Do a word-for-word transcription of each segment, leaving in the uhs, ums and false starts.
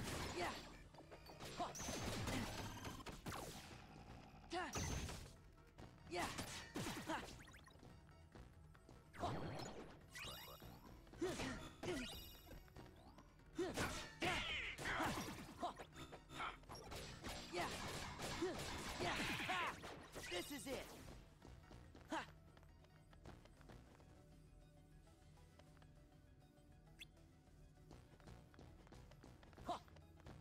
Yeah. Yeah. Yeah. Yeah. Ha! This is it. Ha! Ha!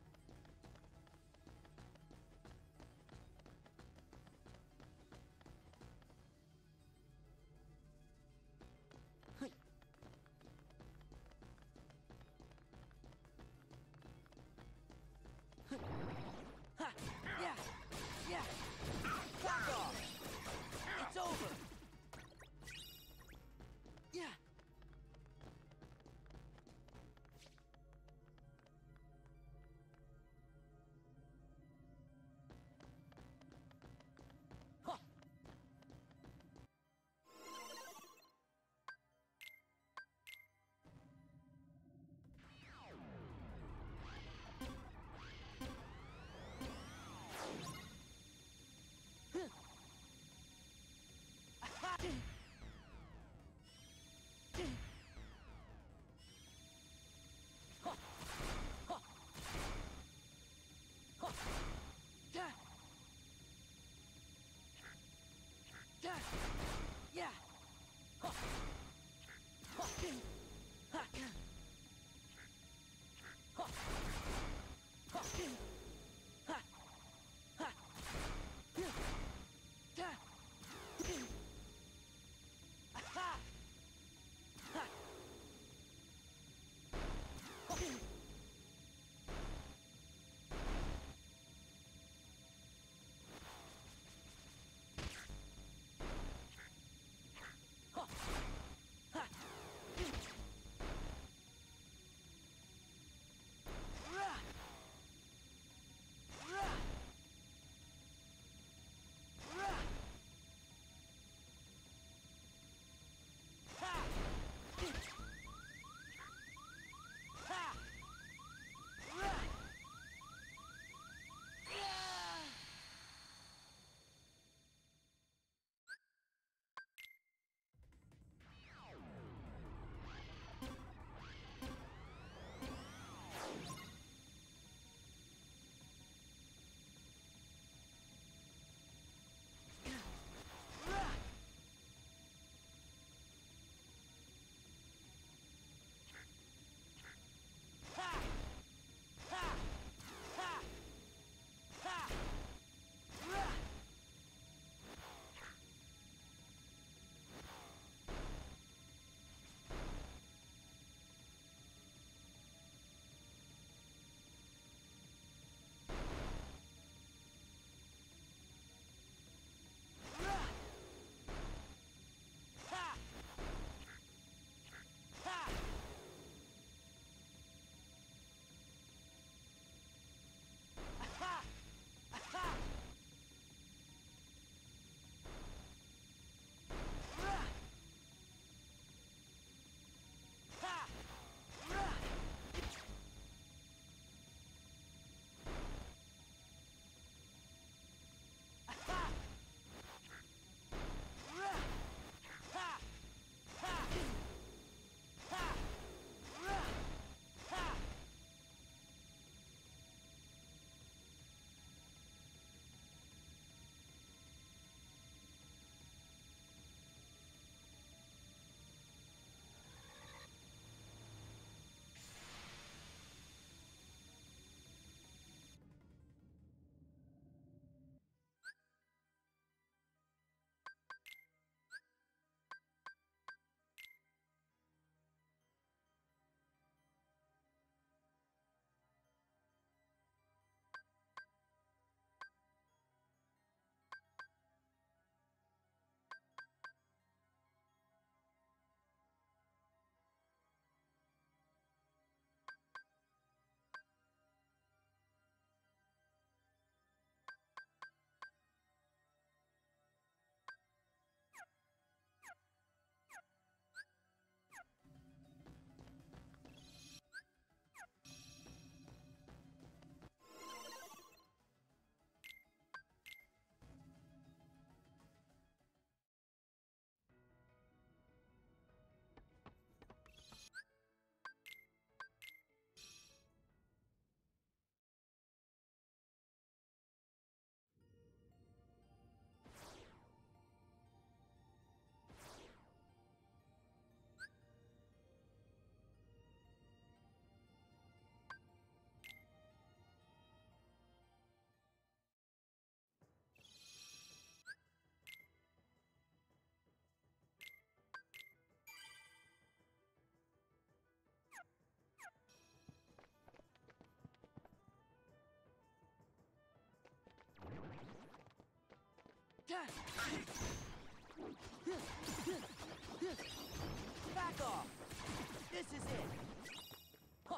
Back off! This is it! Huh.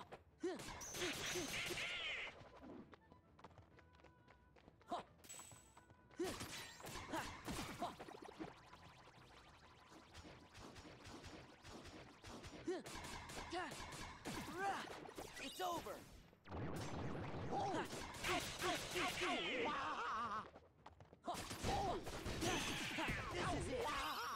Huh. It's over! This is it!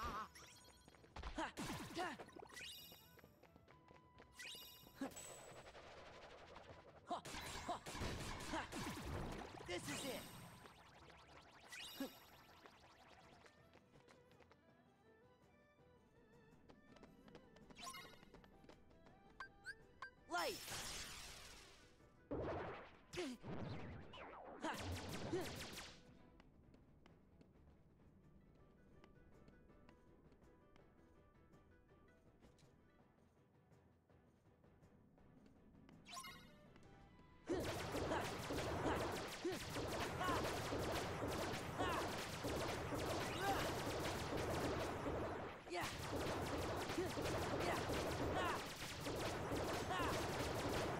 This is it! Light! Yeah! Yeah! Ah! Ah!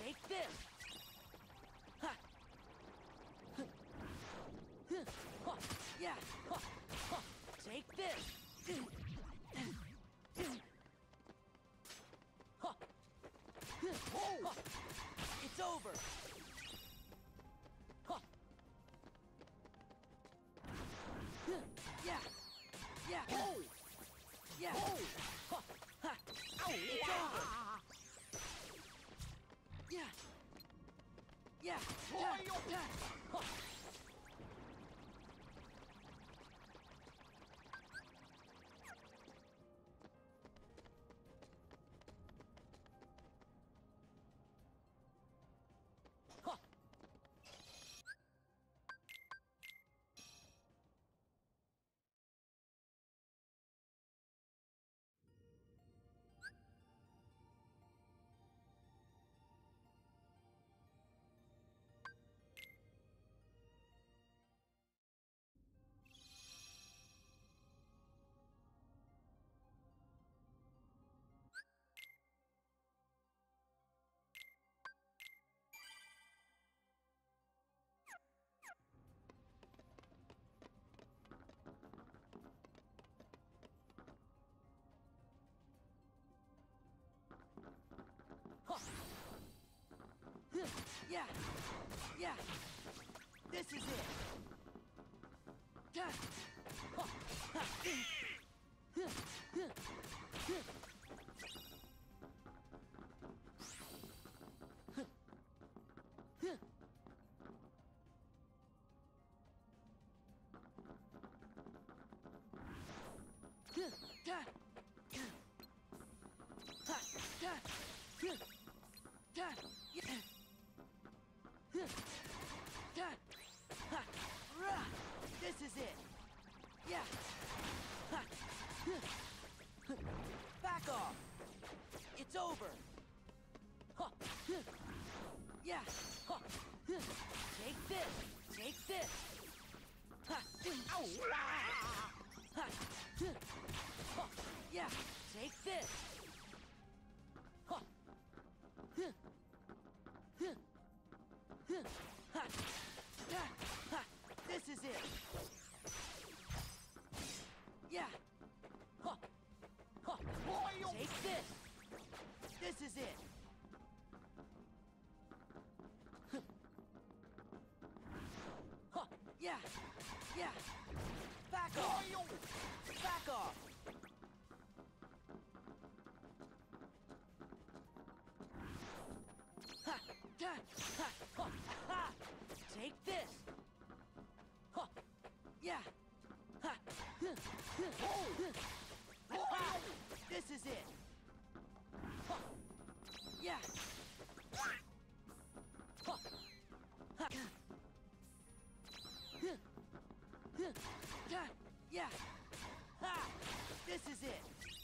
Take this! Ha! Ha! Yeah! Ha! Ha! Take this! Ha! Ha! It's over! Ha! Yeah! Yeah! Yeah! Ha! Ha! It's over! Yeah! Yeah! Yeah! Yeah! Ha! Ha! Ha! Yeah! Yeah! This is it! Yeah! Ha! Ha! This is it! Yeah! Back off! It's over! Yeah! Take this! Take this! Yeah! Take this! This is it! Yeah! Take this! This is it! Yeah! Yeah! Back off! Back off! Take this! Yeah! This is it! Yeah! Yeah! This is it!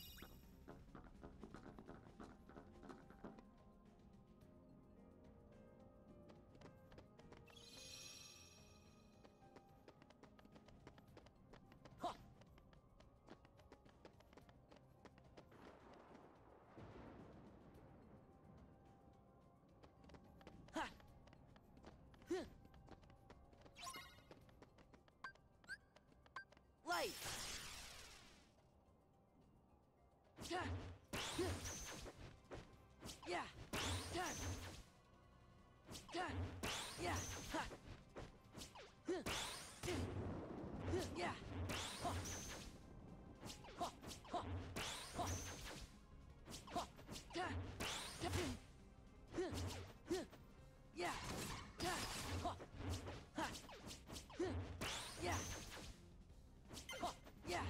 Light! Yeah! Yeah! Yeah! Yeah! Yeah! Yeah! Yeah!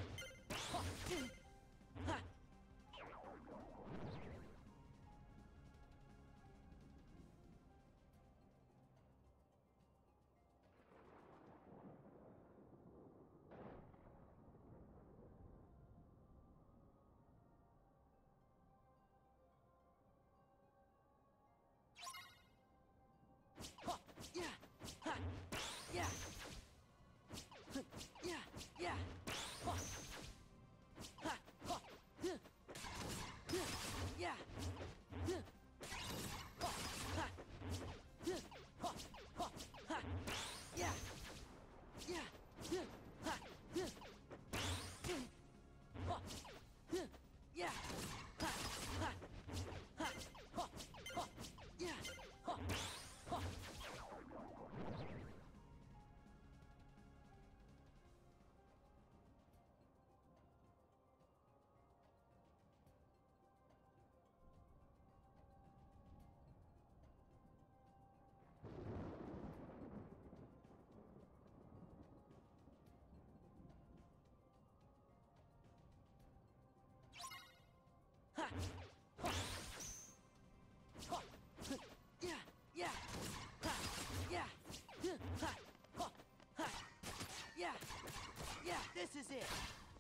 is it.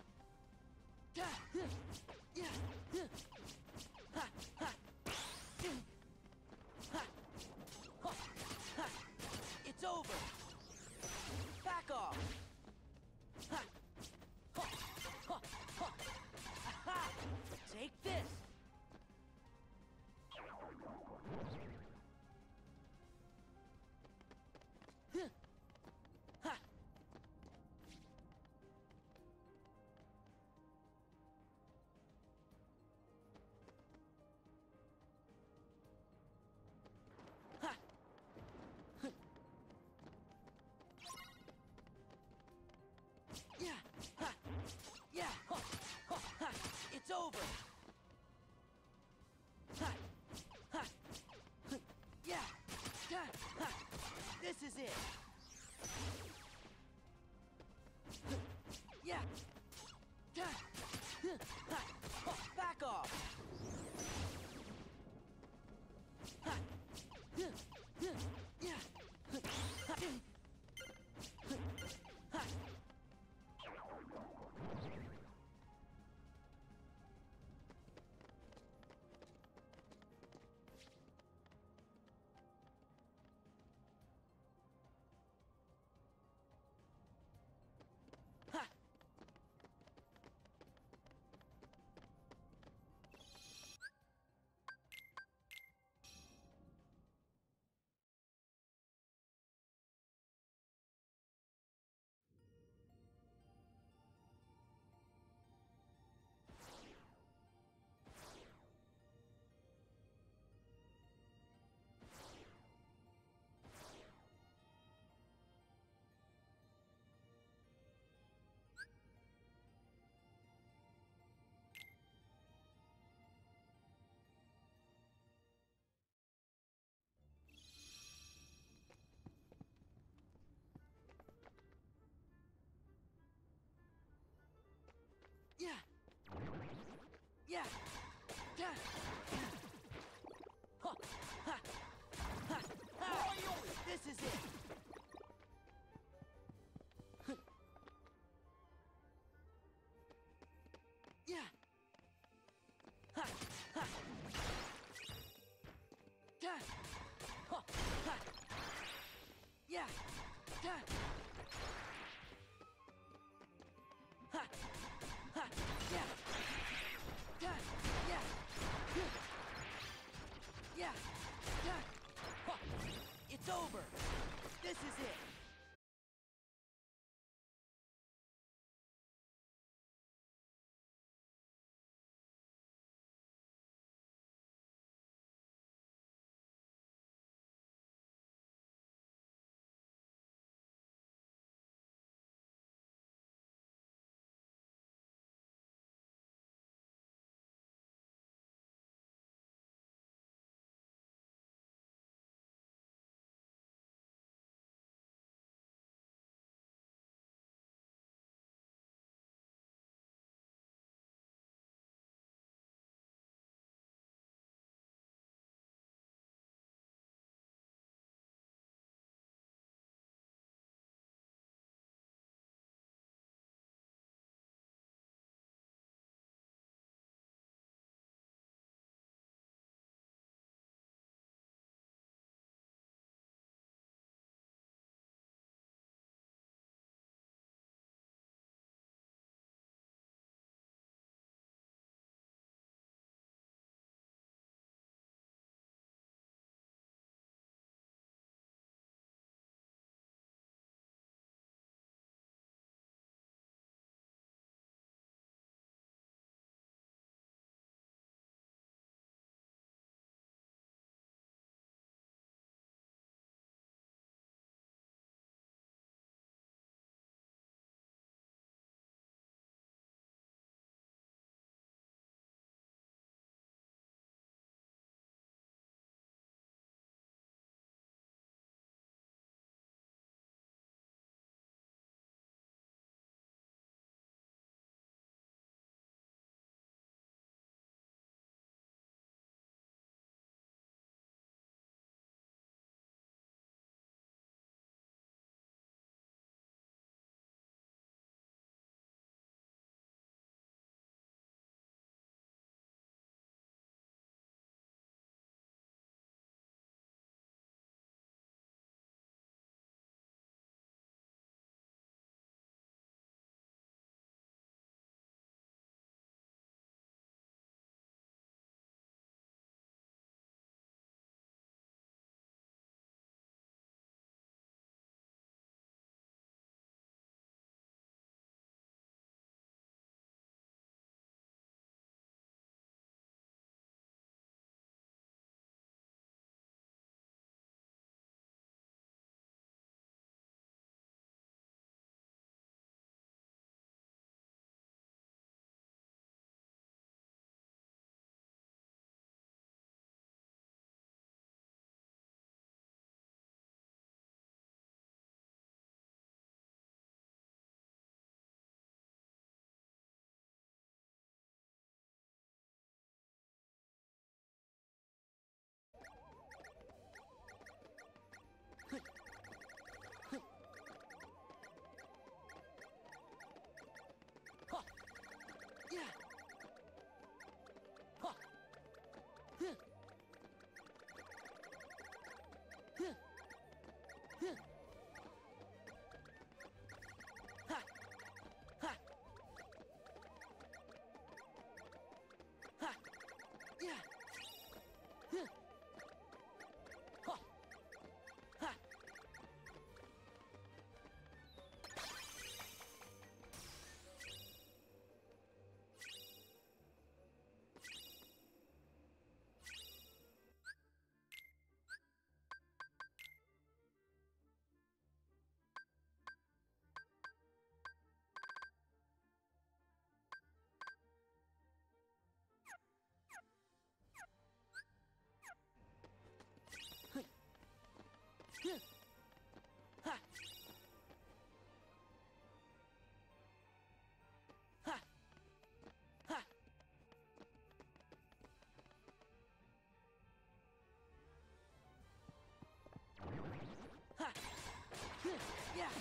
It's over. Back off. Take this.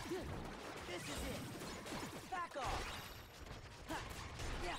This is it. Back off. Ha. Yeah.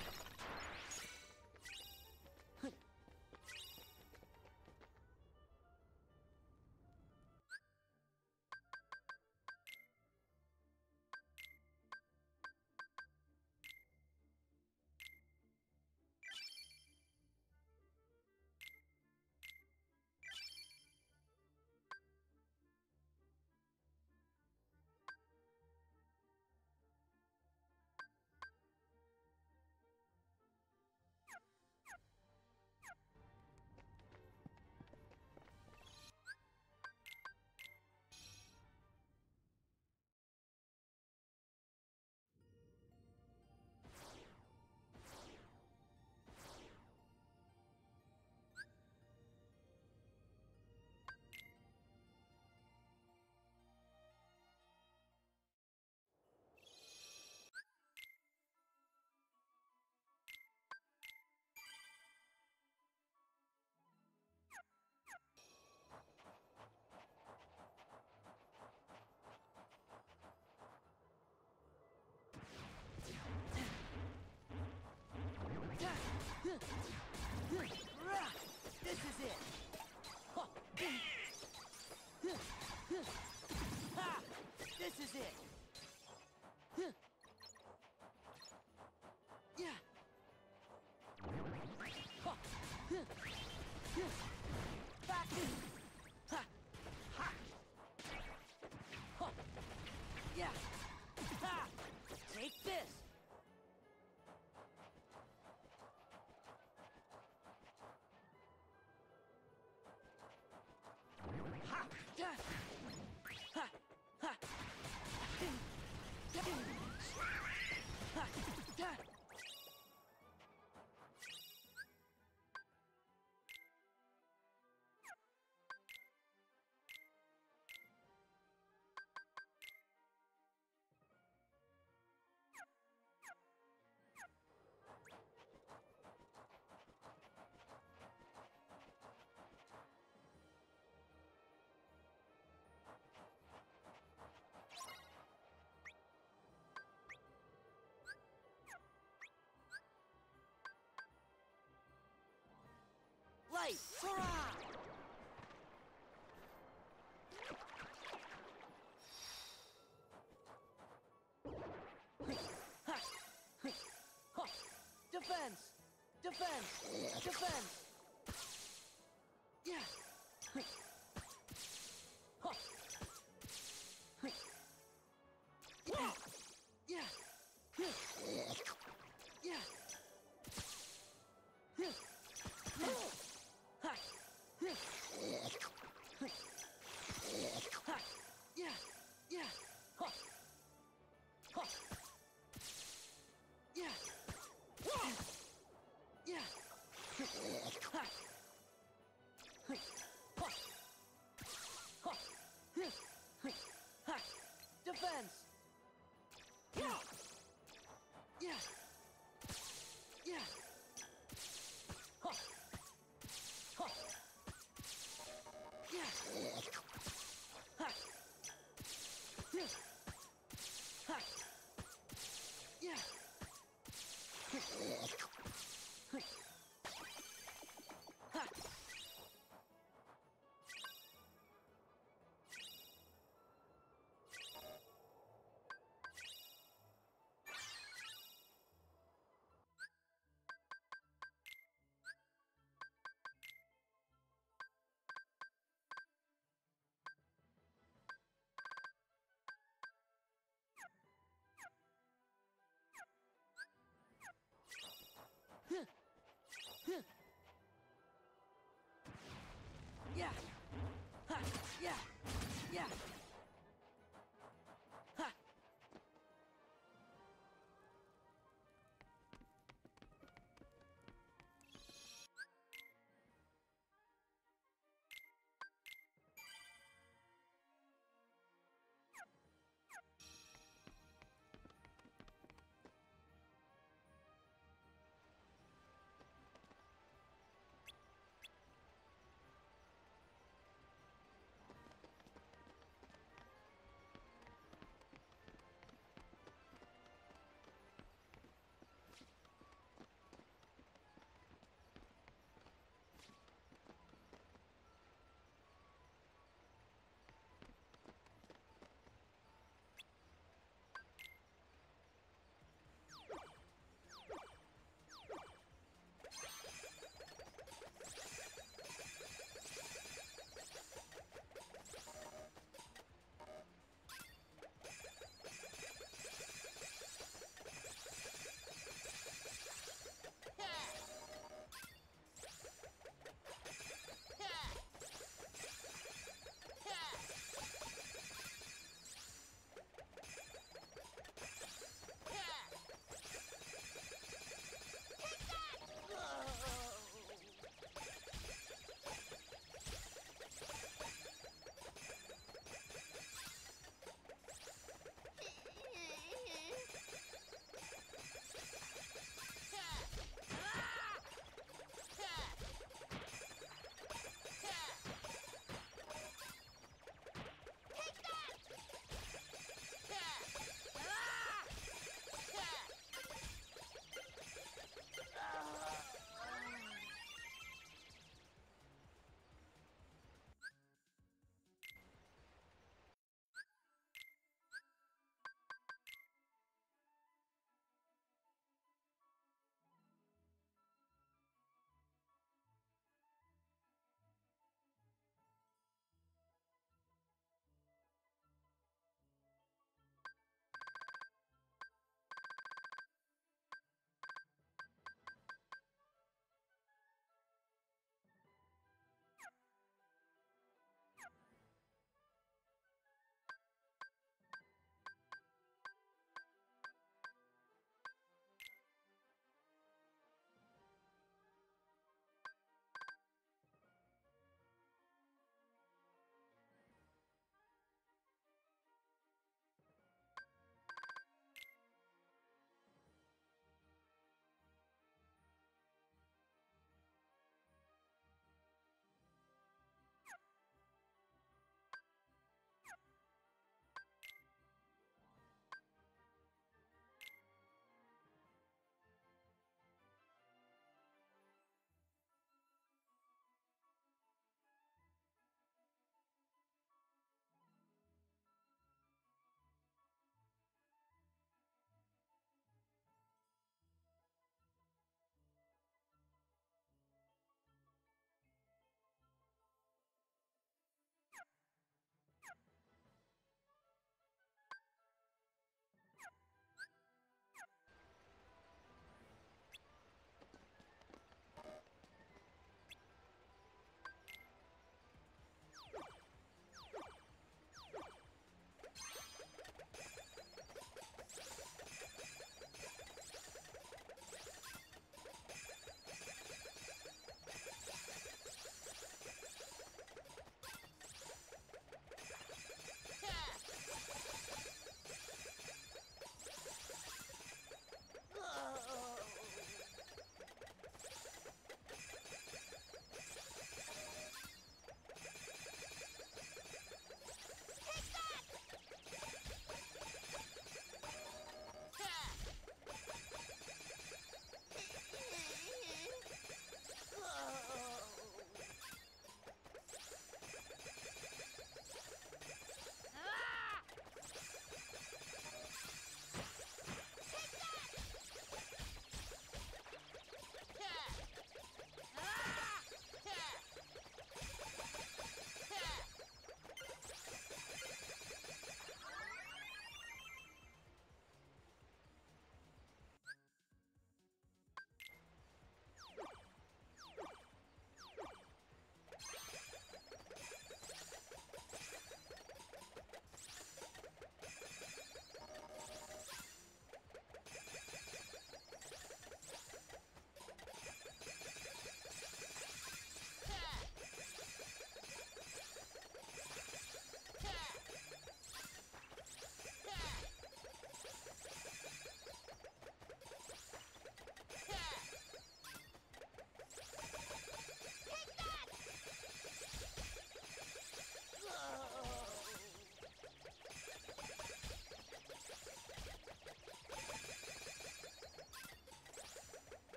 This is it. Ha. This is it. Yeah. Back. Ha. Ha. Yeah. Ha. Take this. Light! Hurrah! Defense! Defense! Defense! Yeah! Yeah! Yeah! Yeah! Defense! Yeah! Yeah! Yeah!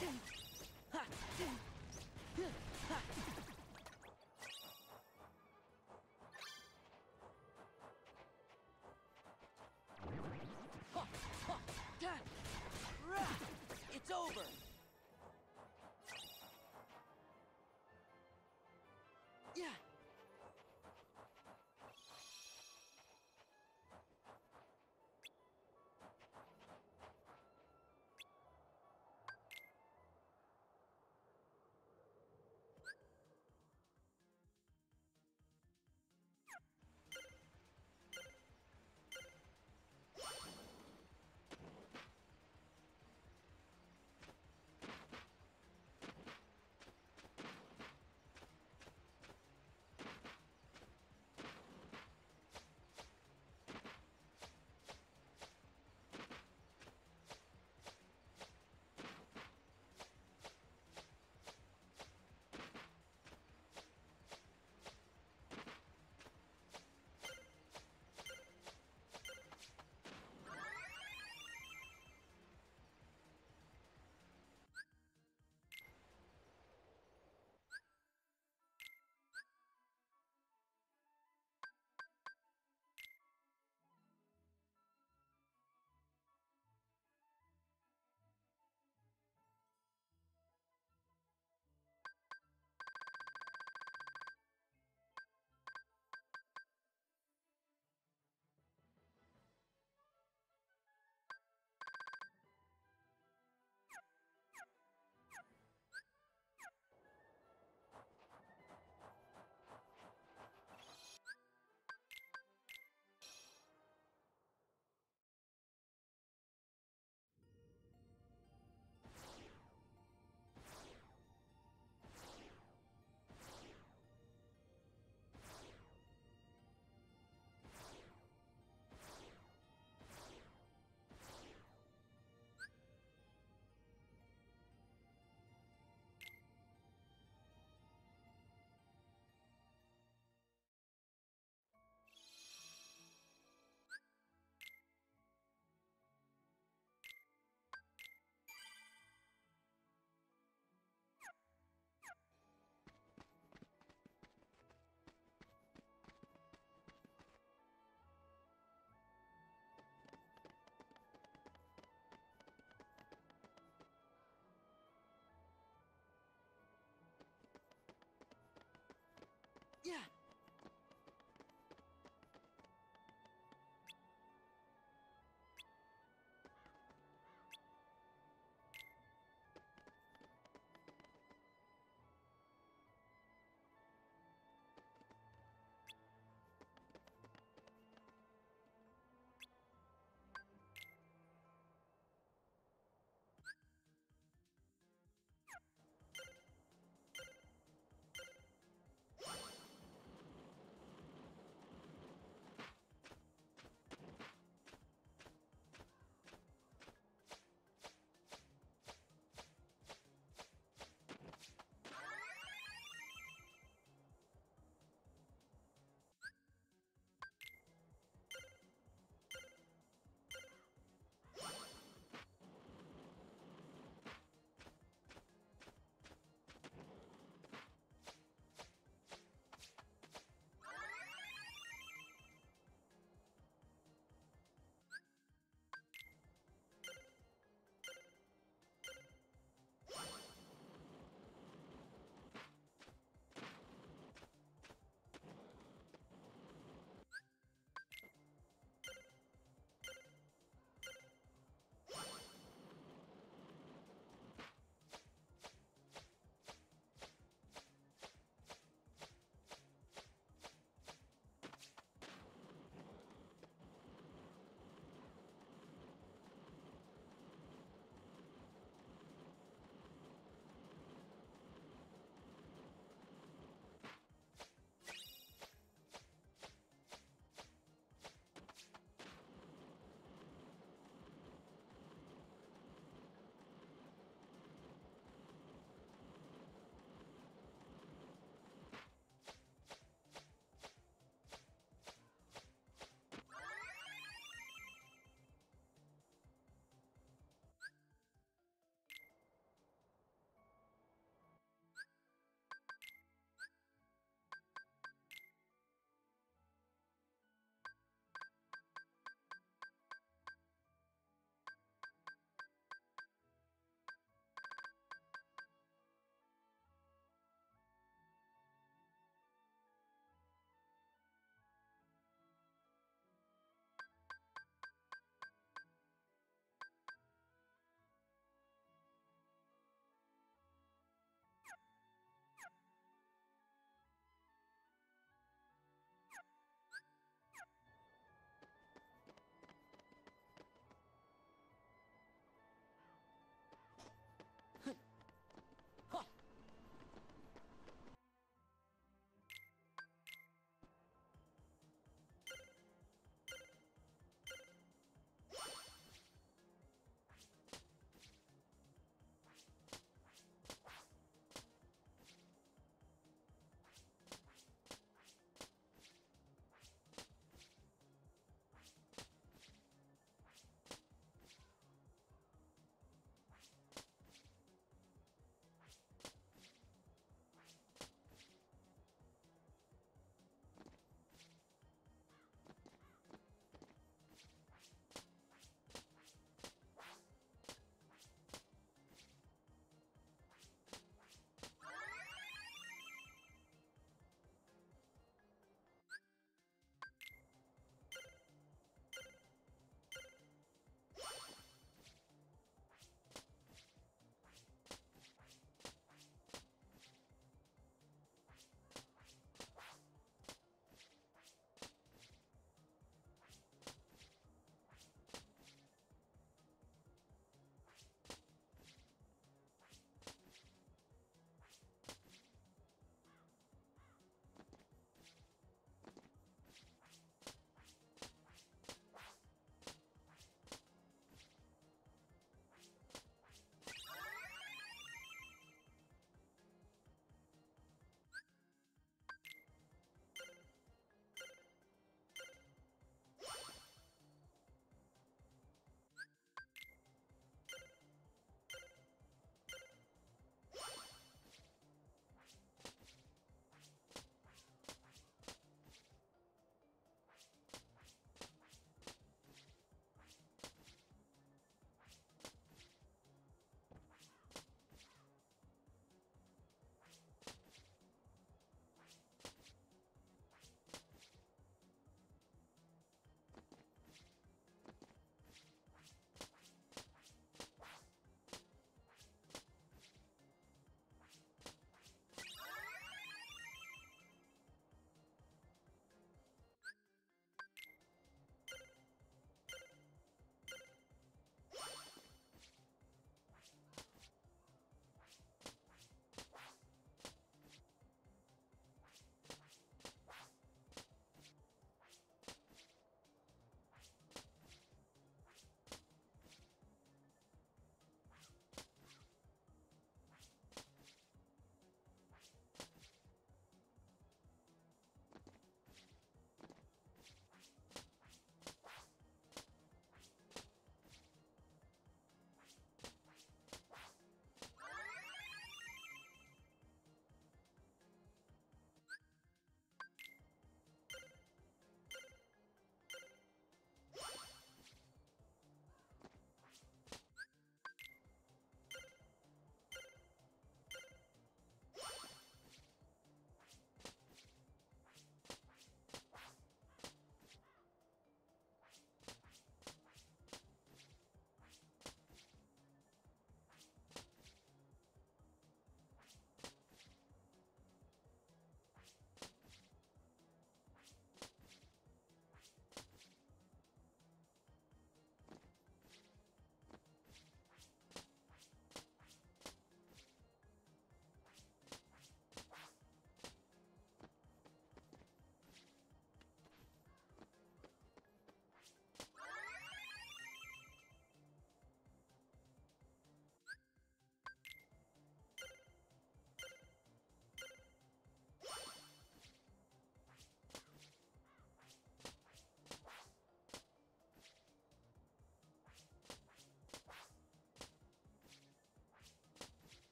It's over. Yeah.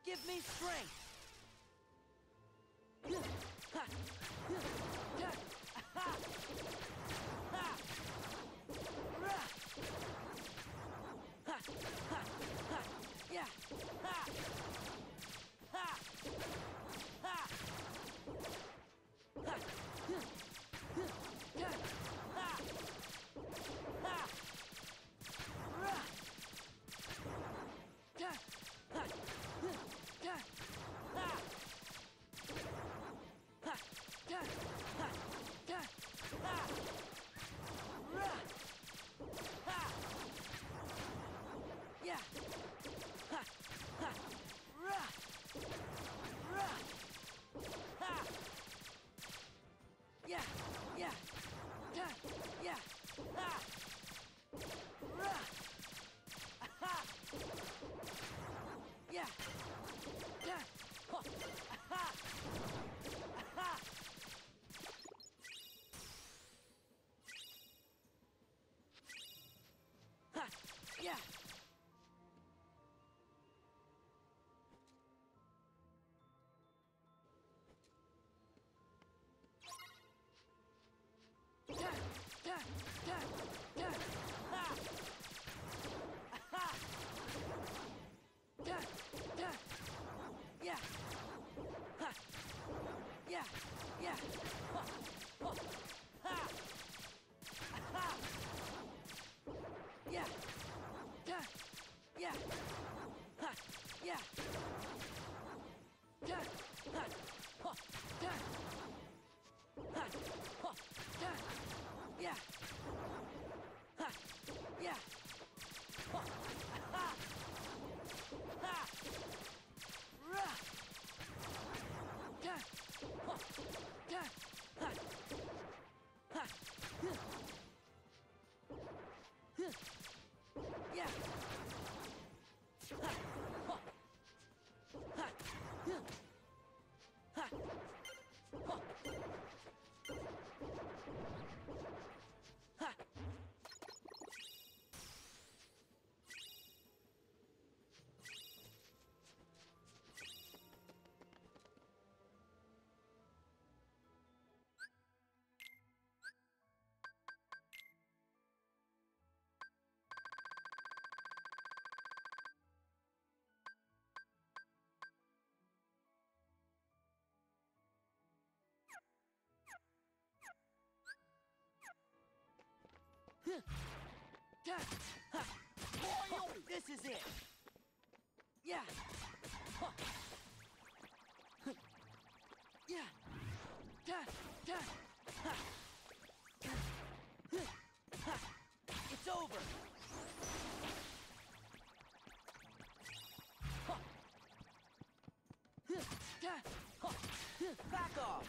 Give me strength. Yeah. This is it. Yeah. Yeah. It's over. Back off.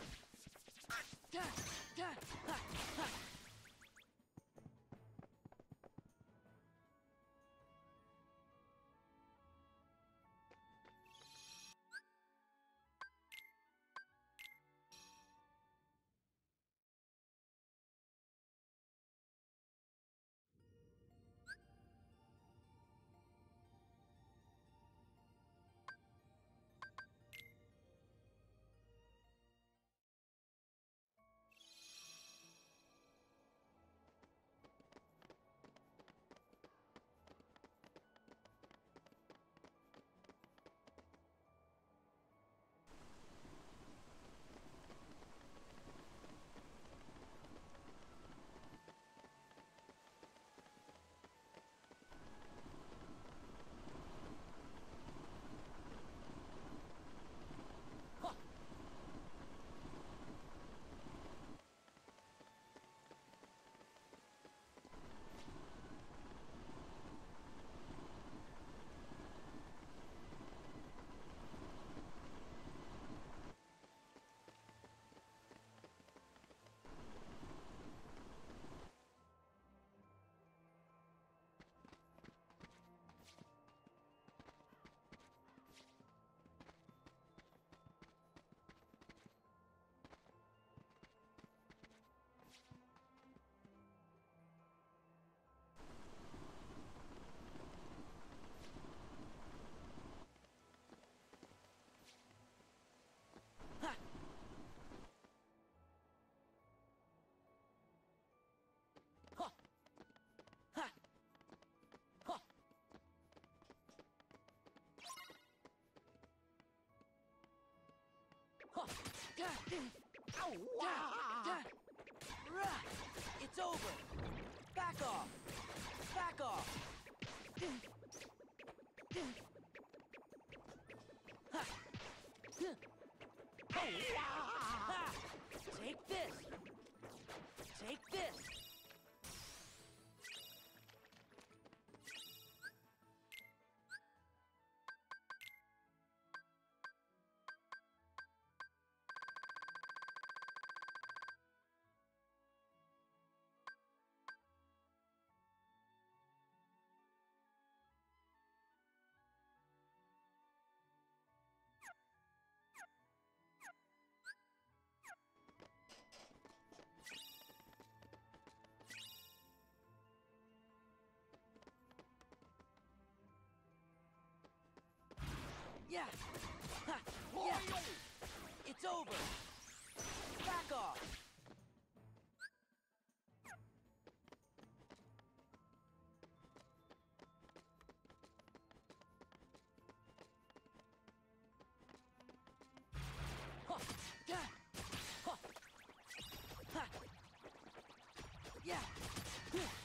Ow, wow. It's over. Back off. Back off. Ha. Ha. Take this. Take this. Yeah. Ha. Yeah. It's over. Back off. Ha. Yeah. Ha. Ha. Yeah.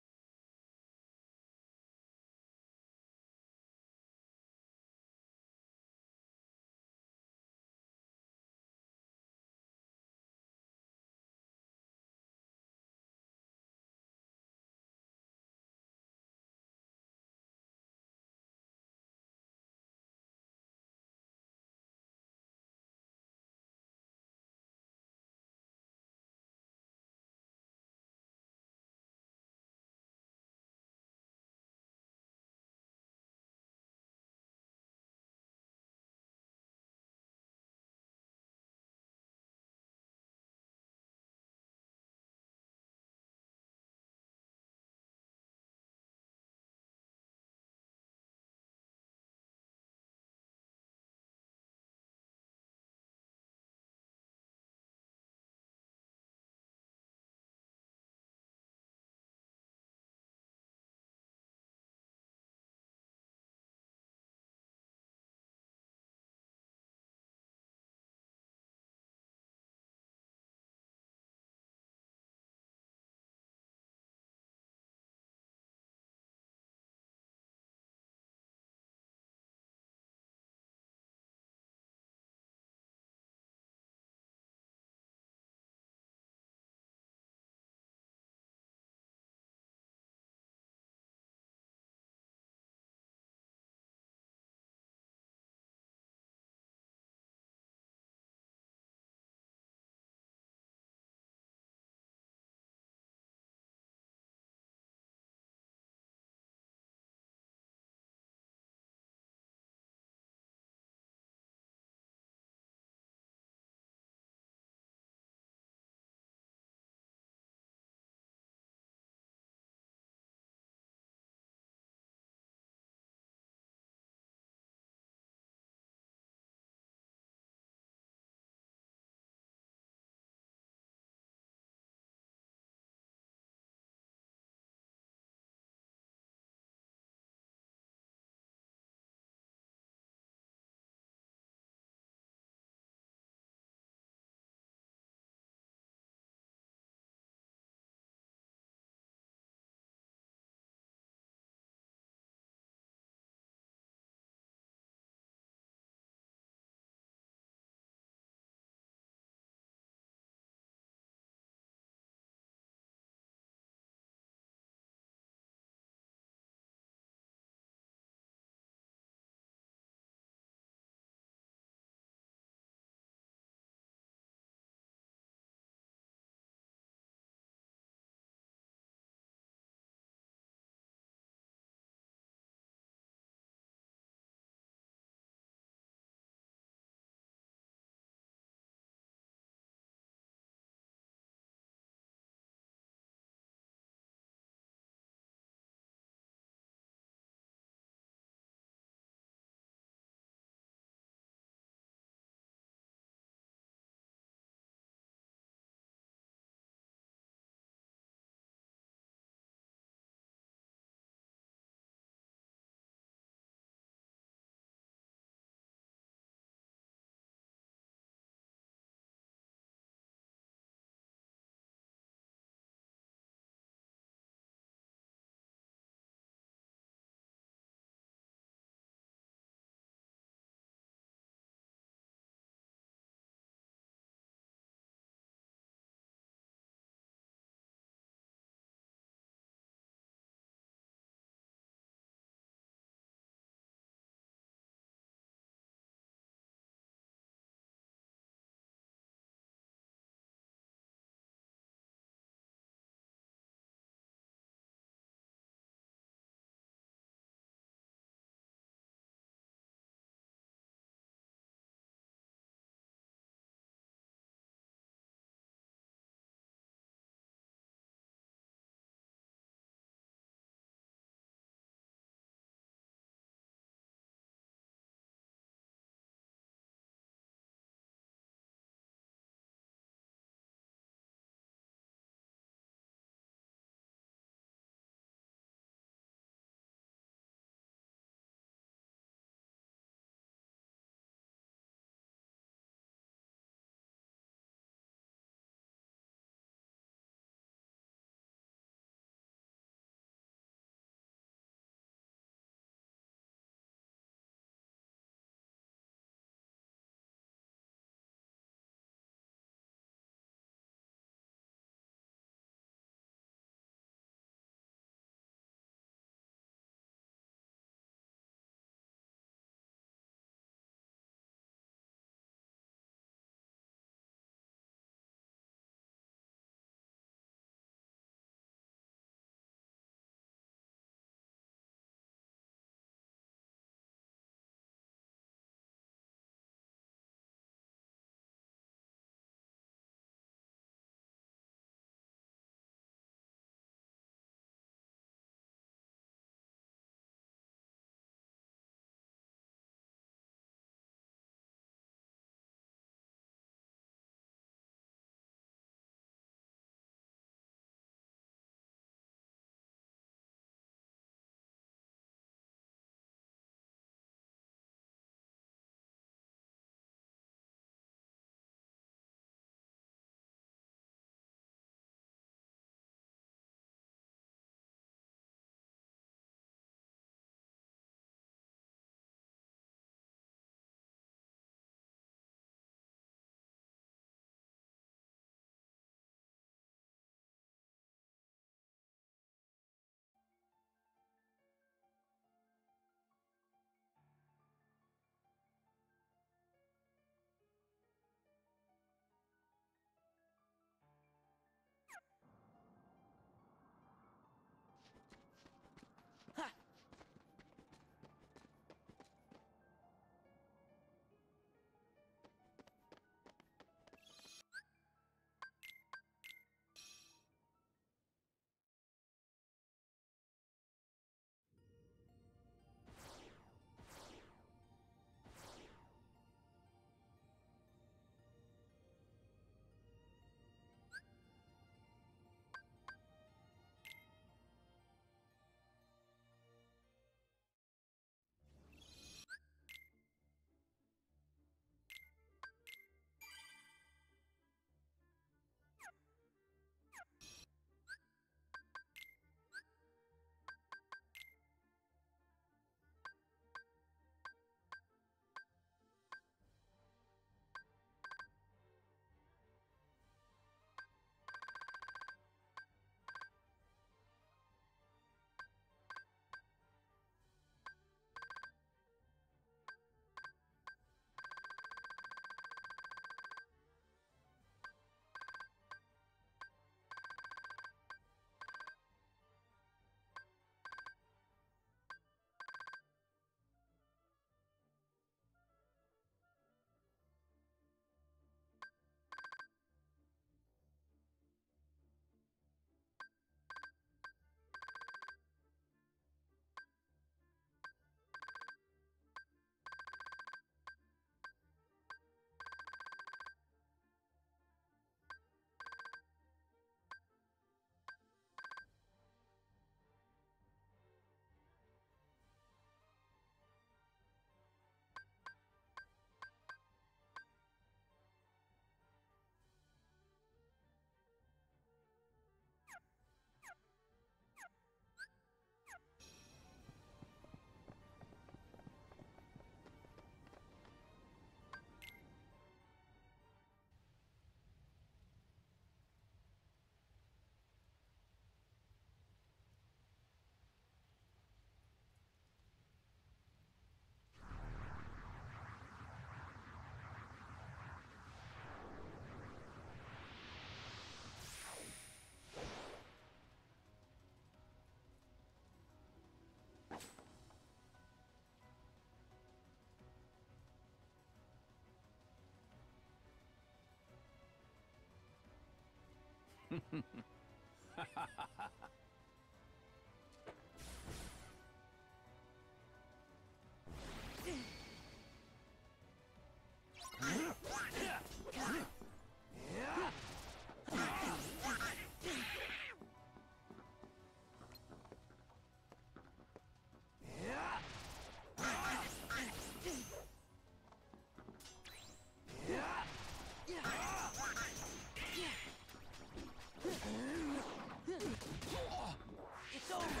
It's over.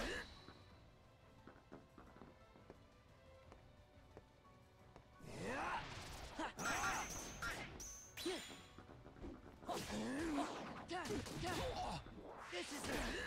This is it.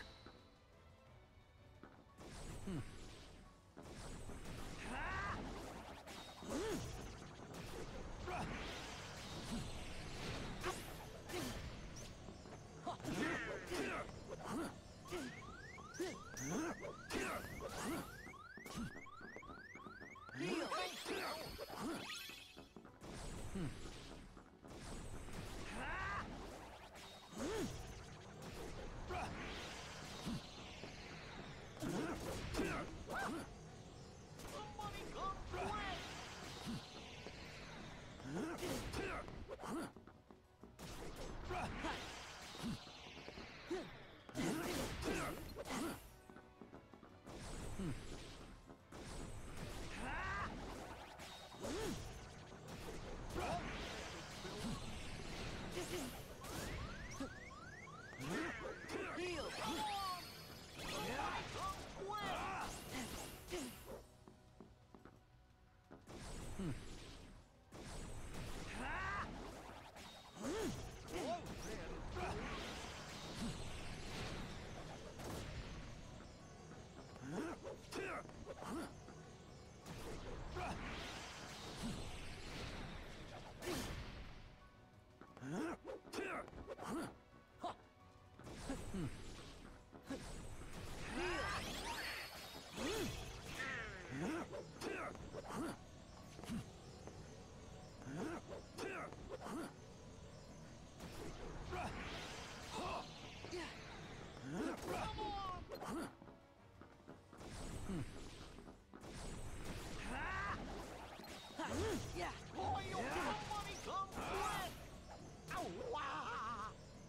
Yeah. Boy, your money come quick! Ow, wow!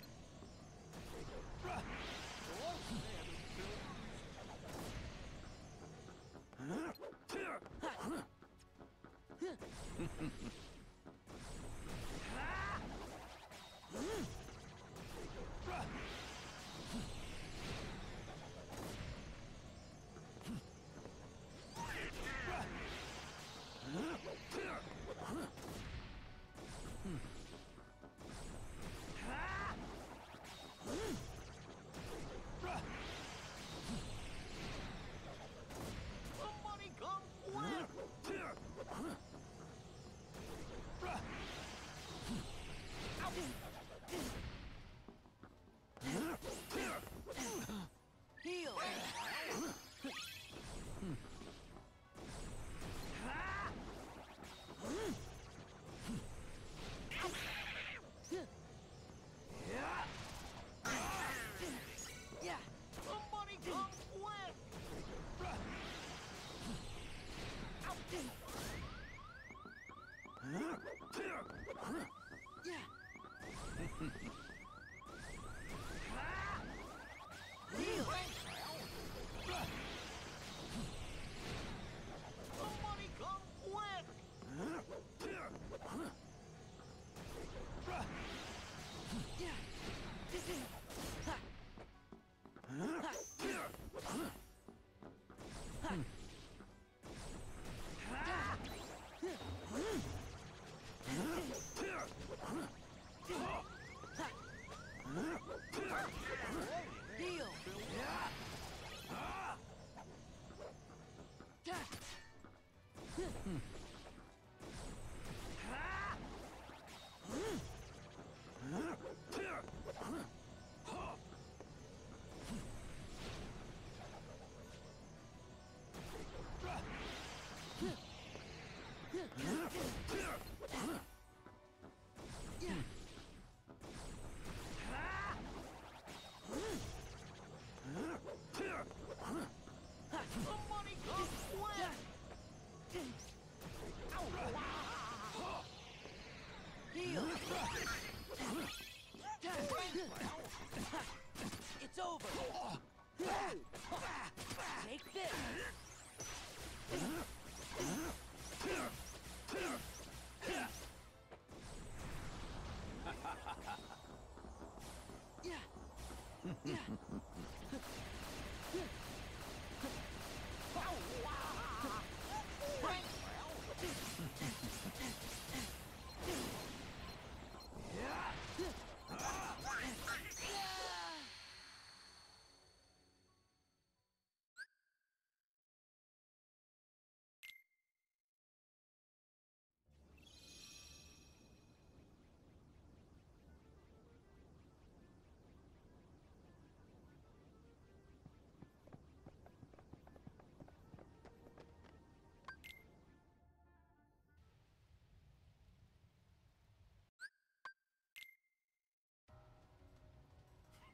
Somebody come quick! Heal. Yeah. Somebody come quick! Yeah. Heal. Somebody come quick! Yeah. This is. Ha. Ha. Ha. Heal.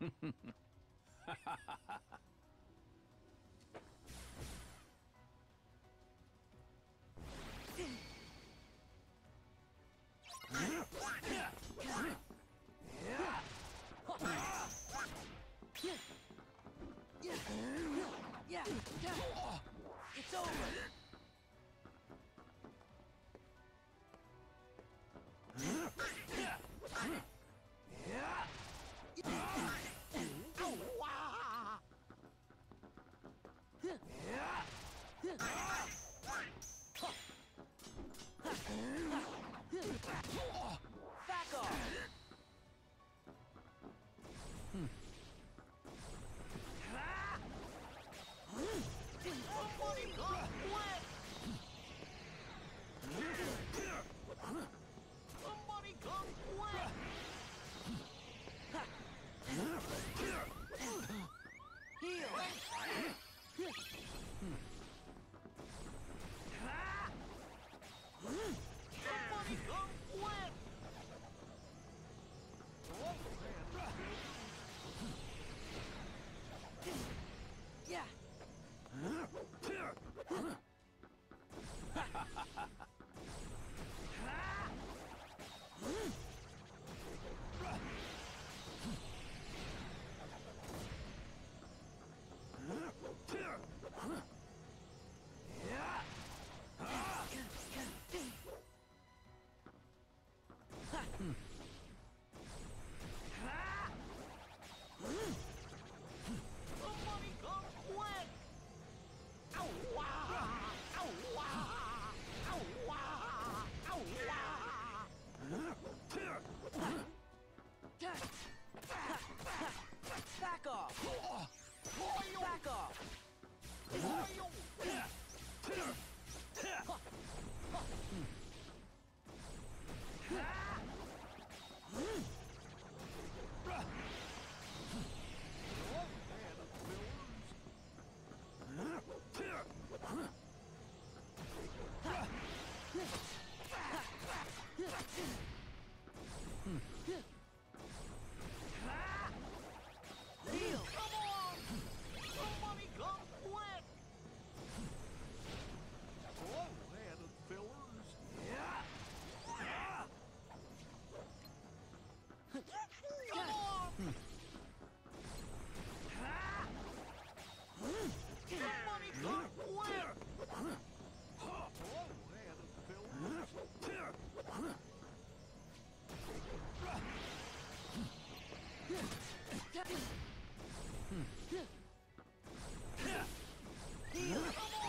Yeah. It's over. Back off. Somebody come quick! Somebody come quick! Heal. Somebody come quick! Yeah. Somebody come quick! Ow! Wah! Ow! Wah! Ow! Wah! Ow! Back off. Back off. Heal. Come on! Somebody come quick! Oh, man, fillers. Come on! Somebody come quick! Oh, man, fillers. Heal.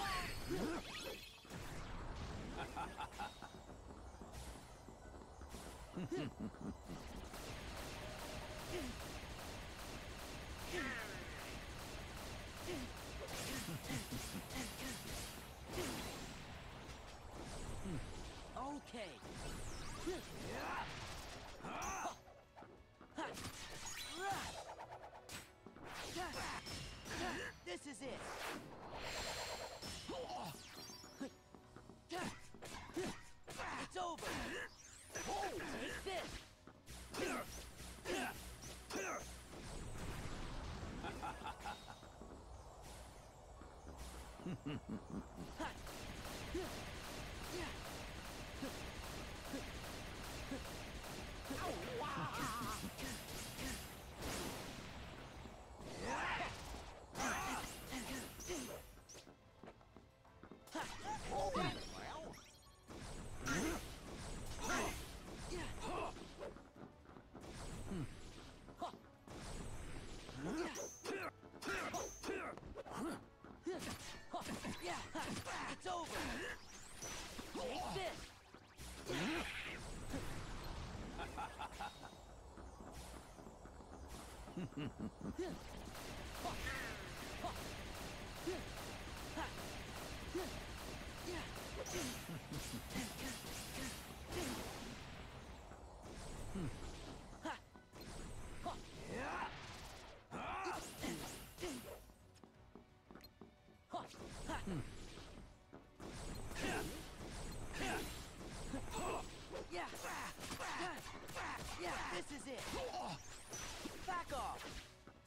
Okay. This is it. It's over. Take this. Oh, well. Yeah, it's over. Take this. Yeah. Yeah, this is it. Back off.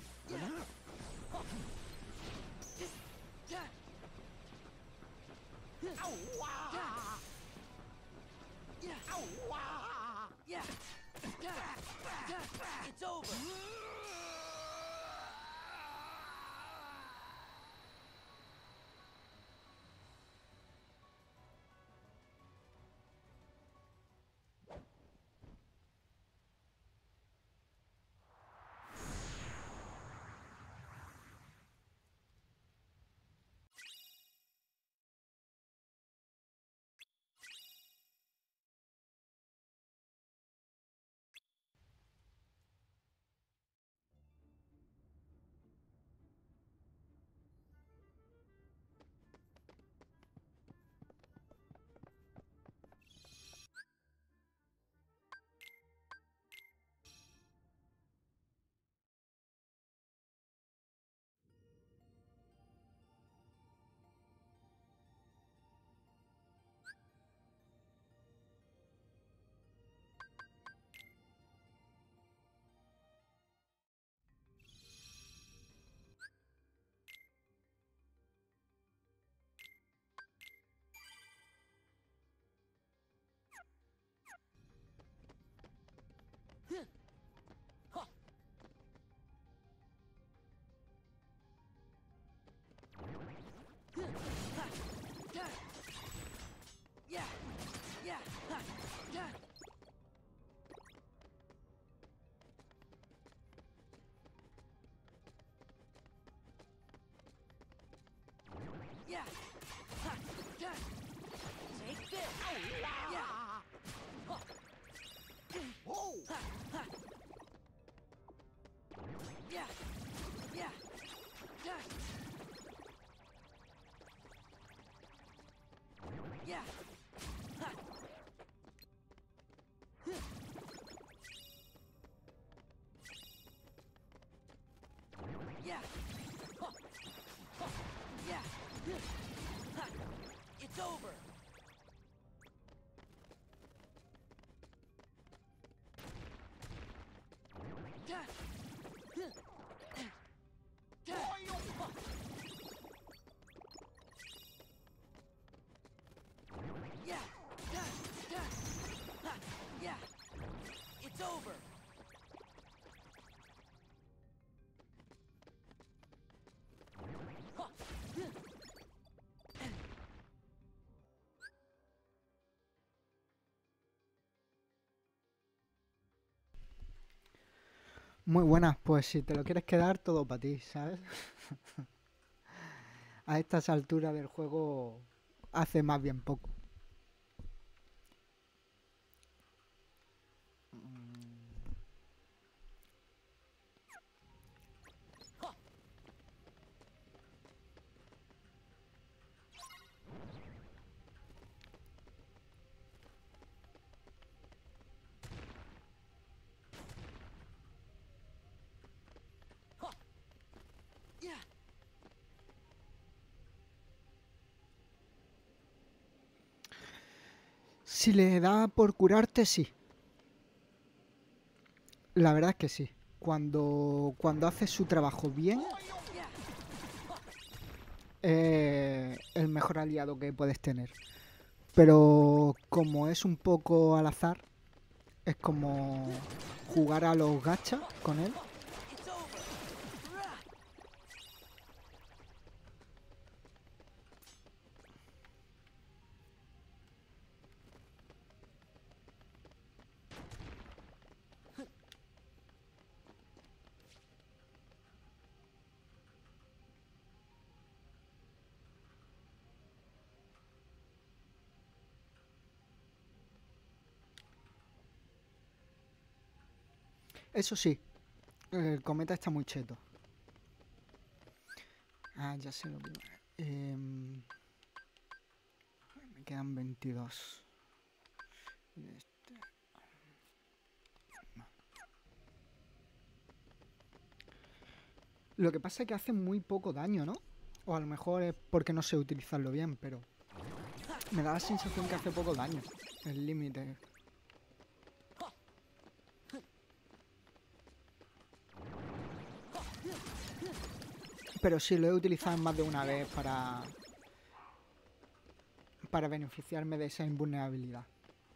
Aua! Aua! Yeah. It's over. Yeah. Yeah. Yeah. Yeah. Yeah. Take this. Yeah. Oh! Yeah. Yeah. Yeah. Yeah. Yeah. Yeah. It's over. Yeah. Yeah. It's over. Muy buenas, pues si te lo quieres quedar, todo para ti, ¿sabes? A estas alturas del juego hace más bien poco. Yeah. Si le da por curarte, sí. La verdad es que sí. Cuando, cuando hace su trabajo bien, es el mejor aliado que puedes tener. Pero como es un poco al azar, es como jugar a los gachas con él. It's over. Rah. Eso sí, el cometa está muy cheto. Ah, ya sé lo que... Eh, me quedan veintidós. Este. Lo que pasa es que hace muy poco daño, ¿no? O a lo mejor es porque no sé utilizarlo bien, pero... me da la sensación que hace poco daño. El límite. Pero sí, lo he utilizado más de una vez para... para beneficiarme de esa invulnerabilidad.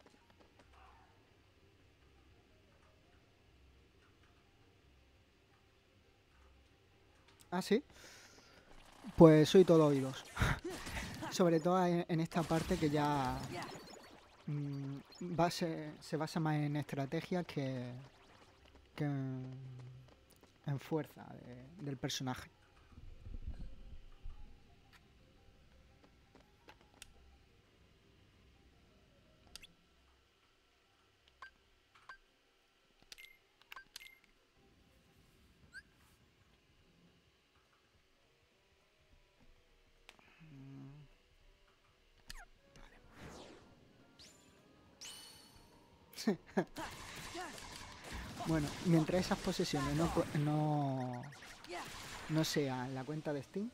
¿Ah, sí? Pues soy todo oídos. Sobre todo en, en esta parte que ya mm, base, se basa más en estrategia que, que en, en fuerza de- del personaje. Bueno, mientras esas posesiones no, pu- no, no sean la cuenta de Steam,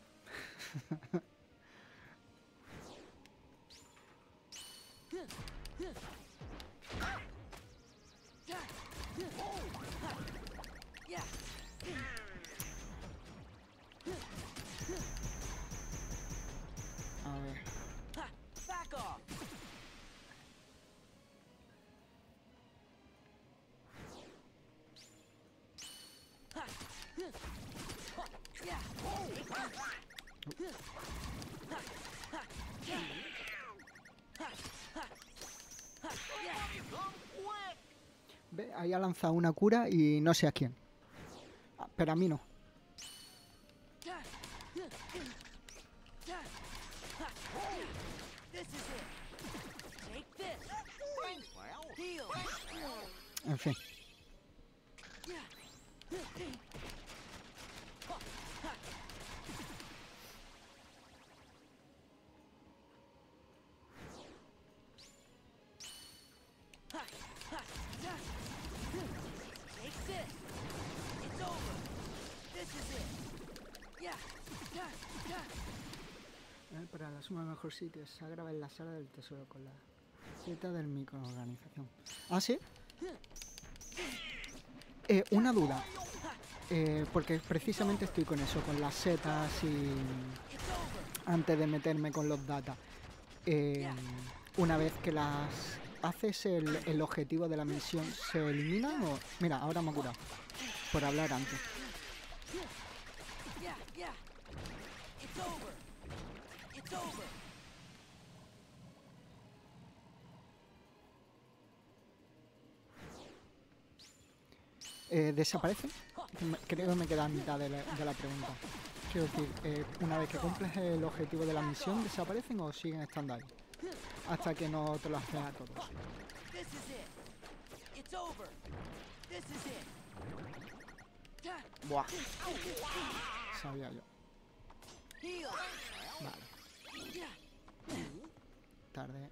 a ver, Back off. ve, ahí ha lanzado una cura y no sé a quién. Ah, pero a mí no. This is it. Take this. Well, Heal. En fin. Take this. It's over. This is it. Yeah. Yeah. Yeah. Eh, Para la suma mejor sitio, se graba en la sala del tesoro con la cita del microorganización. ¿Ah, sí? Eh, una duda. Eh, porque precisamente estoy con eso, con las setas y It's over. antes de meterme con los data. Eh, una vez que las haces el, el objetivo de la misión, ¿se eliminan o...? Mira, ahora me ha curado. Por hablar antes. Yeah. Yeah. It's over. It's over. Eh, ¿Desaparecen? Que me- Creo que me queda a mitad de la, de la pregunta. Quiero decir, eh, una vez que cumples el objetivo de la misión, ¿desaparecen o siguen estando ahí? Hasta que no te lo haces a todos. This is it. It's over. This is it. Yeah. Buah. Sabía yo. Heal. Vale. Yeah. Tarde.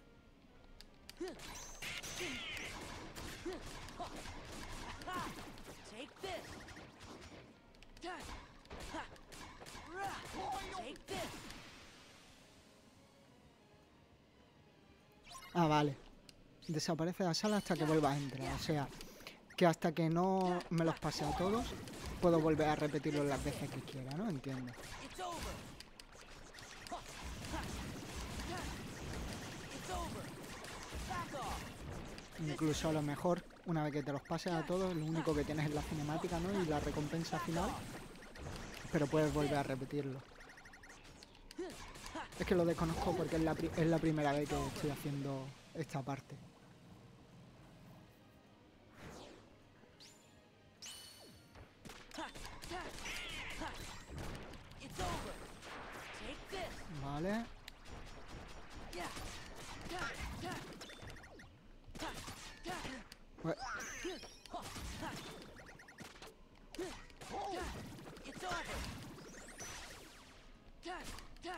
Take this. Yeah. Ha. Rah. Take this. Ah, vale. Desaparece la sala hasta que vuelva a entrar. O sea, que hasta que no me los pase a todos, puedo volver a repetirlo las veces que quiera, ¿no? Entiendo. It's over. It's over. Back off. Incluso a lo mejor, una vez que te los pases a todos, lo único que tienes es la cinemática, ¿no? Y la recompensa final. Pero puedes volver a repetirlo. Es que lo desconozco porque es la, pri- es la primera vez que estoy haciendo esta parte. It's over. Take this. Vale. Yeah. Yeah. Yeah. Pues, It's over. Yeah. Yeah.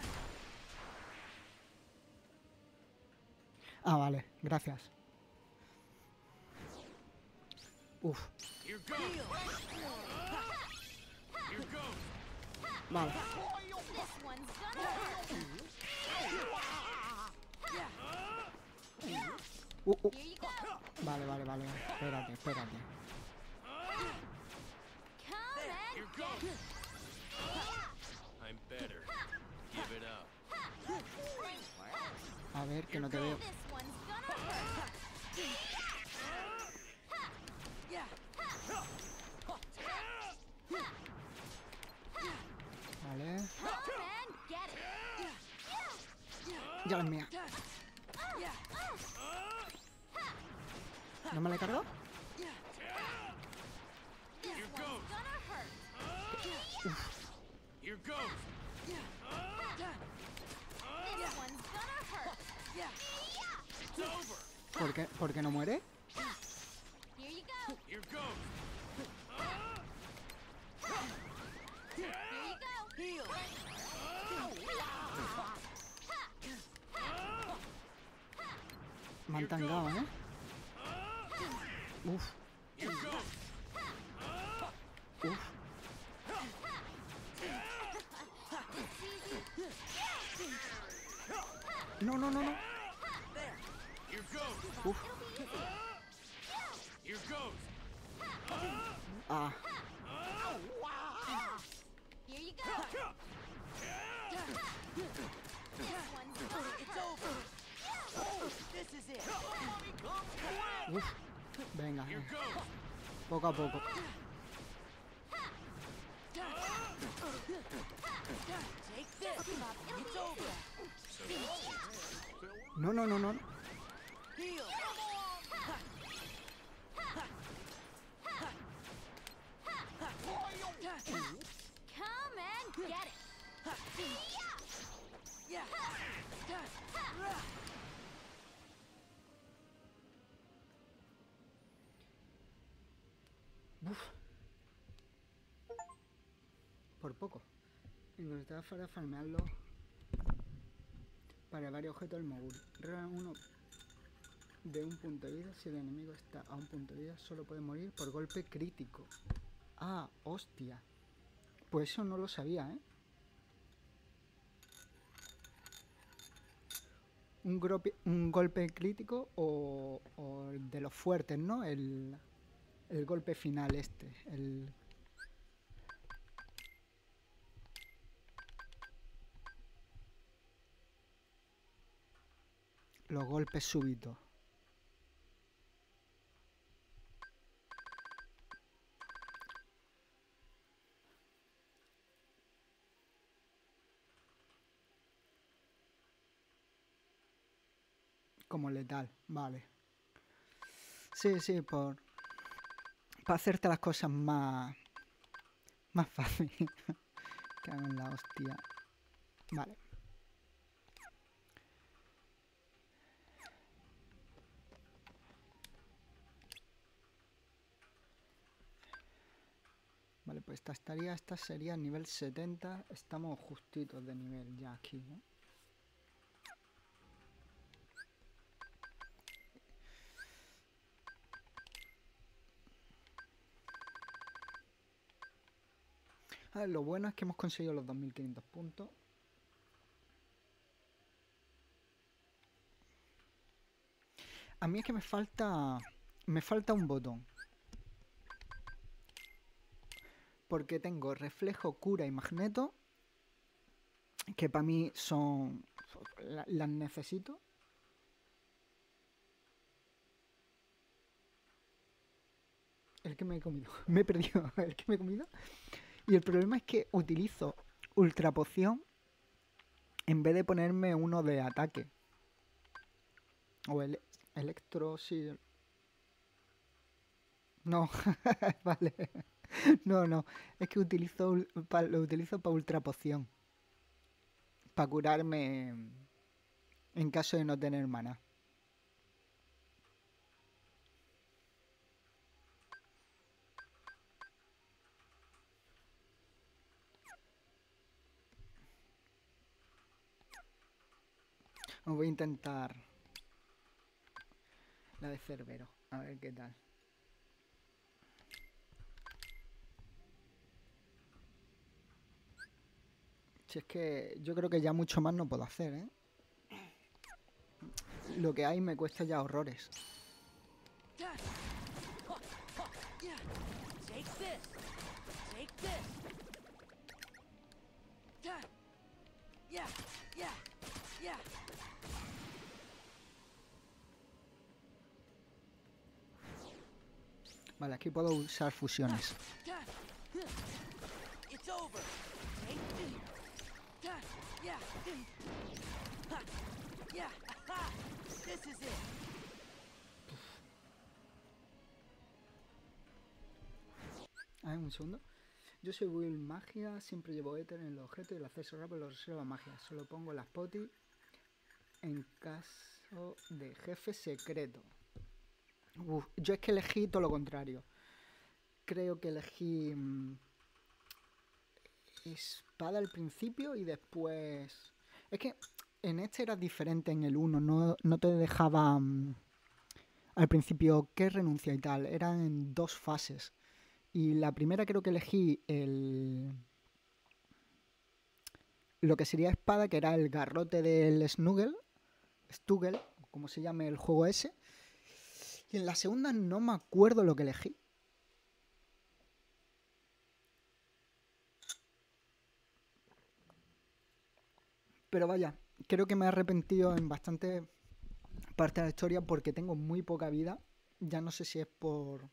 ah, vale. Gracias. Uf. here goes. Heal. Here goes. Vale. This one's gonna hurt. Yeah. Uh, uh. Here you go. Vale, vale, vale. Espérate, espérate. Come Here and goes. I'm better. Give it up. get. A ver, que no te veo. This one's gonna hurt. Yeah. Vale. Come and get it. Ya la es mía. Yeah. ¿No me la he cargado? This one's gonna hurt. Here goes. This one's gonna hurt. Yeah. It's over. ¿Por qué, ¿Por qué no muere? Here you go. Here goes. Here you go. Heal. Me han tangado, ¿eh? Uf, Here goes. uf. No, no, no, no. Here goes. Uf. Here goes. Ah, Here you go. This one's gonna It's over. This is it. uf. Venga, Here eh, goes. poco a poco. Take this. It's over. No, no, no, no. Heal. come and get it. Yeah. Uf. Por poco. Encontrar para farmearlo para varios objetos del mogul. Regala uno de un punto de vida. Si el enemigo está a un punto de vida, solo puede morir por golpe crítico. Ah, hostia. Pues eso no lo sabía, ¿eh? Un, grope- un golpe crítico o, o el de los fuertes, ¿no? El, el golpe final este. El... Los golpes súbitos. Como letal, vale. Sí, sí, por... Para hacerte las cosas más... Más fácil. Que hagan la hostia. Vale. Vale, pues esta estaría, esta sería nivel setenta. Estamos justitos de nivel ya aquí, ¿no? A ver, lo bueno es que hemos conseguido los dos mil quinientos puntos. A mí es que me falta... Me falta un botón. Porque tengo reflejo, cura y magneto. Que para mí son... la- las necesito. El que me he comido. Me he perdido. El que me he comido. Y el problema es que utilizo ultra poción en vez de ponerme uno de ataque. O el electro, sí. No, vale. No, no. Es que utilizo ul- pa- lo utilizo para ultra poción. Para curarme en caso de no tener mana. Voy a intentar la de Cerbero, a ver qué tal. Si es que yo creo que ya mucho más no puedo hacer, ¿eh? Lo que hay me cuesta ya horrores. Yeah. Take this. Take this. Yeah. Yeah. Yeah. Vale, aquí puedo usar fusiones. It's over. Take yeah. Ha. Yeah. Aha. This is it. A ver, un segundo. Yo soy Will Magia, siempre llevo éter en los objetos y el acceso rápido lo reserva magia. Solo pongo las potis en caso de jefe secreto. Uf, yo es que elegí todo lo contrario. Creo que elegí mmm, espada al principio y después... Es que en este era diferente en el uno, no, no te dejaba mmm, al principio que renuncia y tal. Eran en dos fases. Y la primera creo que elegí el... lo que sería espada, que era el garrote del Snuggle. Stuggle, como se llame el juego ese. Y en la segunda no me acuerdo lo que elegí. Pero vaya, creo que me he arrepentido en bastante parte de la historia porque tengo muy poca vida. Ya no sé si es por...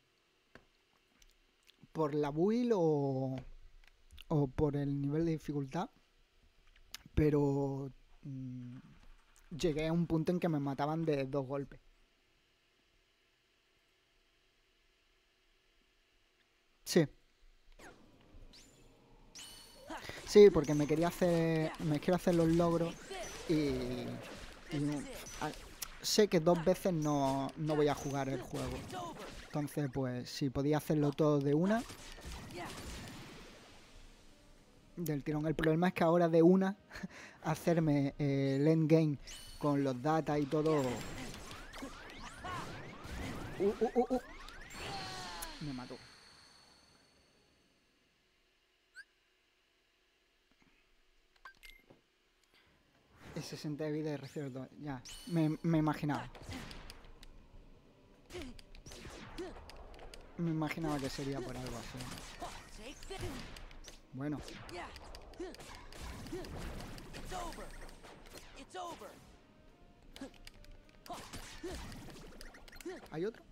por la build o, o por el nivel de dificultad, pero mmm, llegué a un punto en que me mataban de dos golpes. Sí. Sí, porque me quería hacer, me quiero hacer los logros y, y a, sé que dos veces no, no voy a jugar el juego. Entonces, pues, si podía hacerlo todo de una, del tirón. El problema es que ahora de una, hacerme eh, el endgame con los data y todo... Uh, uh, uh, uh. Me mató. Es sesenta de vida y recibo dos. Ya, me, me imaginaba. Me imaginaba que sería por algo así. Bueno. ¿Hay otro?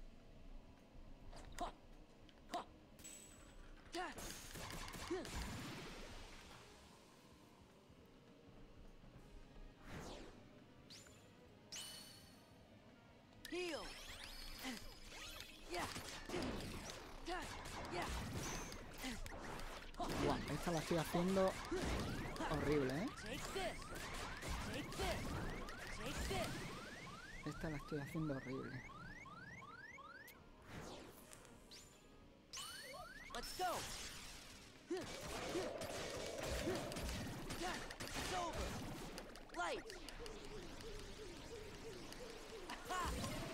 Wow, esta la estoy haciendo horrible, ¿eh? Esta la estoy haciendo horrible. Let's go. It's over. Light. Aha.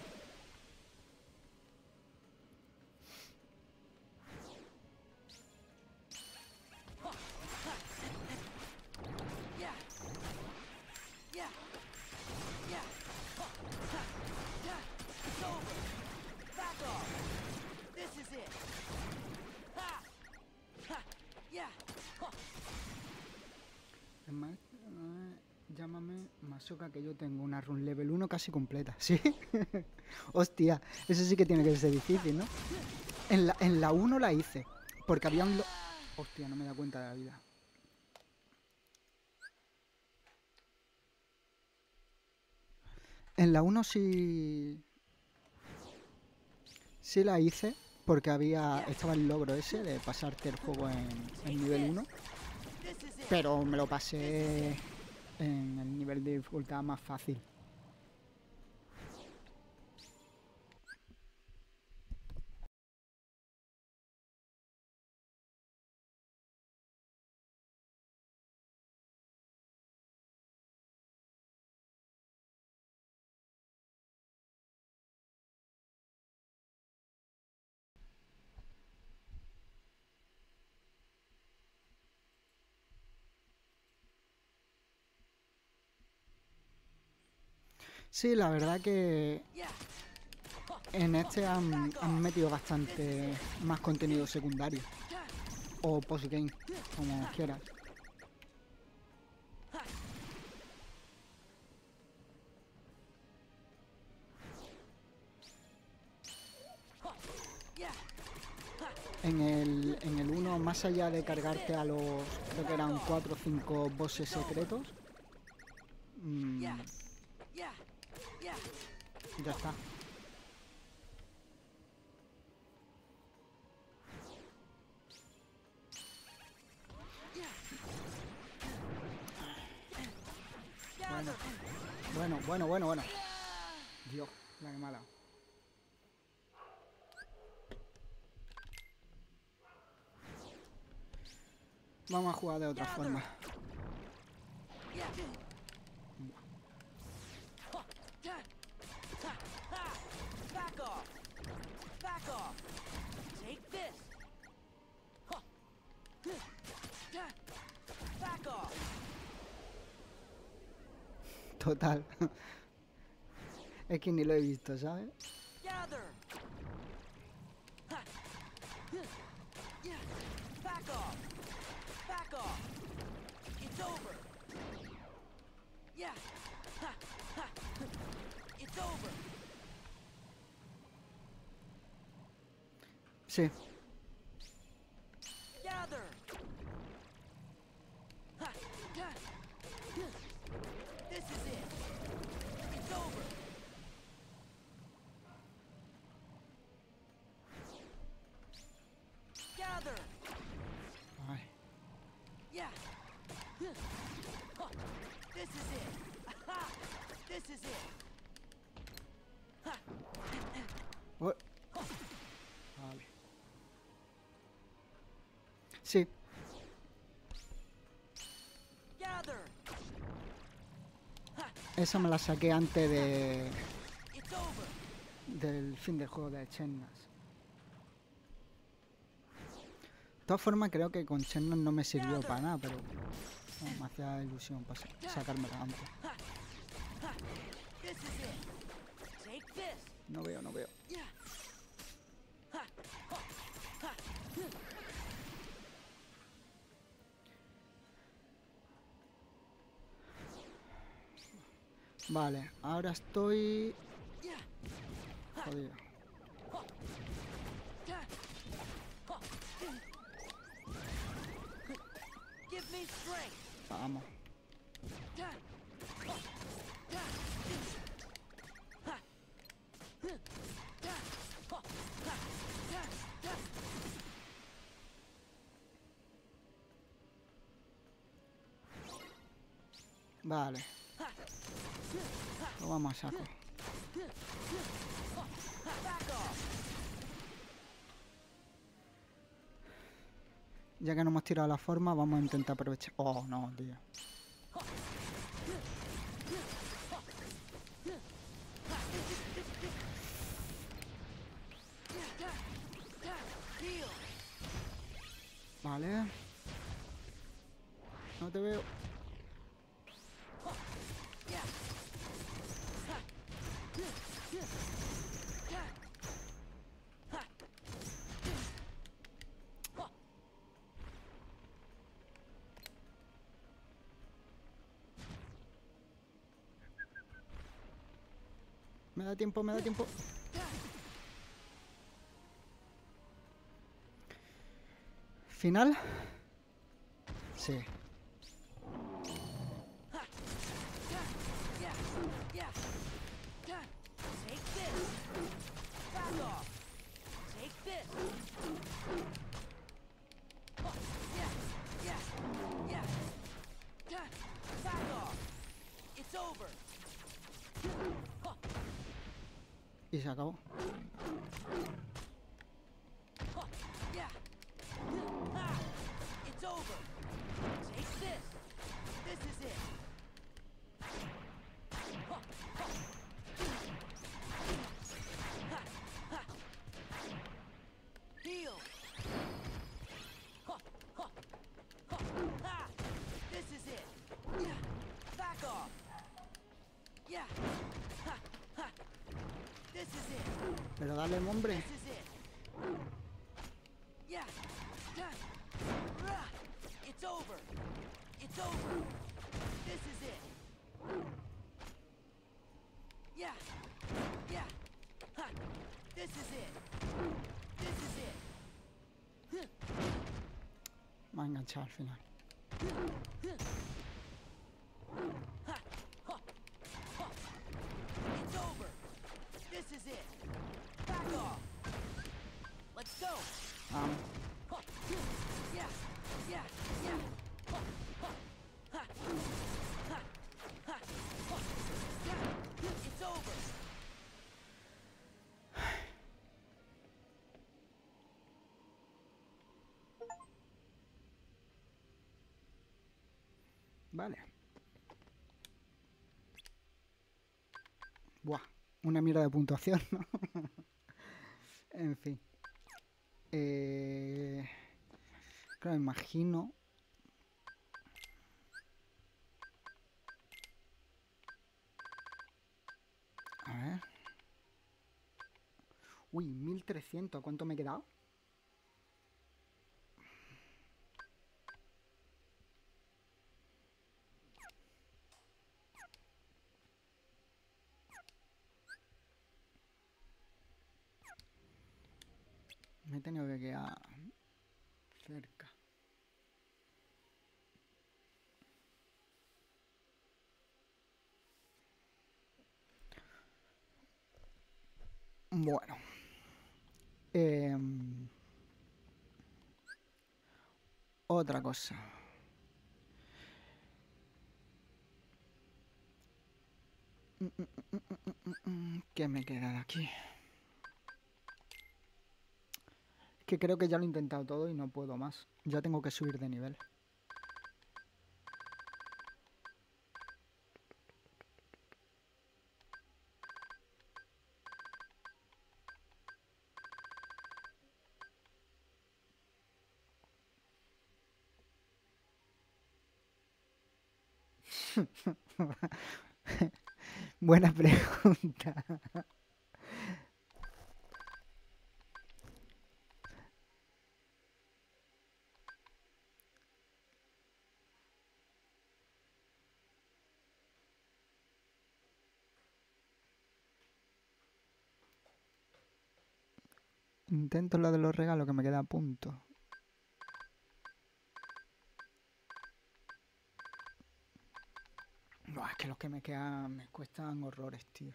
Yeah. Yeah. Yeah. It's over. Back off. This is it. Ha. Ha. Yeah. Es más, eh, llámame Masoka, que yo tengo una run level uno casi completa. ¿Sí? Hostia, eso sí que tiene que ser difícil, ¿no? En la, en la uno la hice, porque había un... Hostia, no me da cuenta de la vida. En la uno sí... Sí la hice, porque había... Estaba el logro ese de pasarte el juego en, en nivel uno. Pero me lo pasé en el nivel de dificultad más fácil. Sí, la verdad que en este han, han metido bastante más contenido secundario. O postgame, como quieras. En el, en el uno, más allá de cargarte a los, creo que eran cuatro o cinco bosses secretos, mm, Yeah. Yeah. Yeah. ya está. Gather. Bueno, bueno, bueno, bueno. Dios, la que mala. Vamos a jugar de otra forma. Yeah. Back off. Back off. Take this. Back off. Total. Es que ni lo he visto, ¿sabes? Gather. Yeah. Back off. Back off. It's over. Yeah. It's over. Sí. Gather. This is it. It's over. Gather. Ay. Yeah. This is it. This is it. Ué. Vale. Sí. Gather. Esa me la saqué antes de It's over. del fin del juego de Chernas. De todas formas, creo que con Chernas no me sirvió para nada, pero no, me hacía ilusión para sacármela antes. This is it. Take this. No veo, no veo. Yeah. Vale, ahora estoy Yeah. jodido. Give me strength. Vamos. Vale. Lo vamos a saco. Back off. Ya que no hemos tirado la forma, vamos a intentar aprovechar. Oh, no, tío. Heal. Vale. No te veo. Yeah. Me da tiempo, me da tiempo. ¿Final? Sí. Yeah. Yeah. Take this. Back off. Take this. Yeah. Yeah. Yeah. Back off. It's over. Y se acabó. Yeah. Ah, it's over. Take this. This is it. Heal. Ah, this is it. Yeah. Back off. Yeah. This is it. Pero dale, hombre. This is it. Yeah. Done. Rah. It's over. It's over. This is it. Yeah. Yeah. Ha. This is it. This is it. a enganchar al final. It's over. This is it. Back off. Let's go. Vamos. Yeah, yeah, yeah. It's over. Vale. Buah, una mierda de puntuación, ¿no? En fin. Eh... Claro, imagino... A ver... Uy, mil trescientos. ¿Cuánto me he quedado? Me he tenido que quedar cerca. Bueno. Eh, otra cosa. Mm, mm, mm, mm, mm, mm, ¿Qué me queda de aquí? Que creo que ya lo he intentado todo y no puedo más. Ya tengo que subir de nivel. Buena pregunta. Intento lo de los regalos que me queda a punto. Buah, es que los que me quedan me cuestan horrores, tío.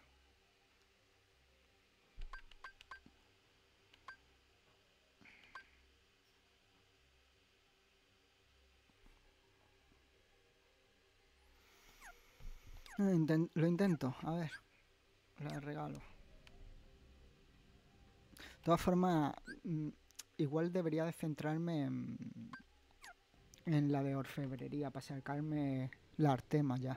Eh, inten- lo intento, a ver. Lo regalo. De todas formas, mm, igual debería de centrarme en, en la de orfebrería para sacarme la Artema ya.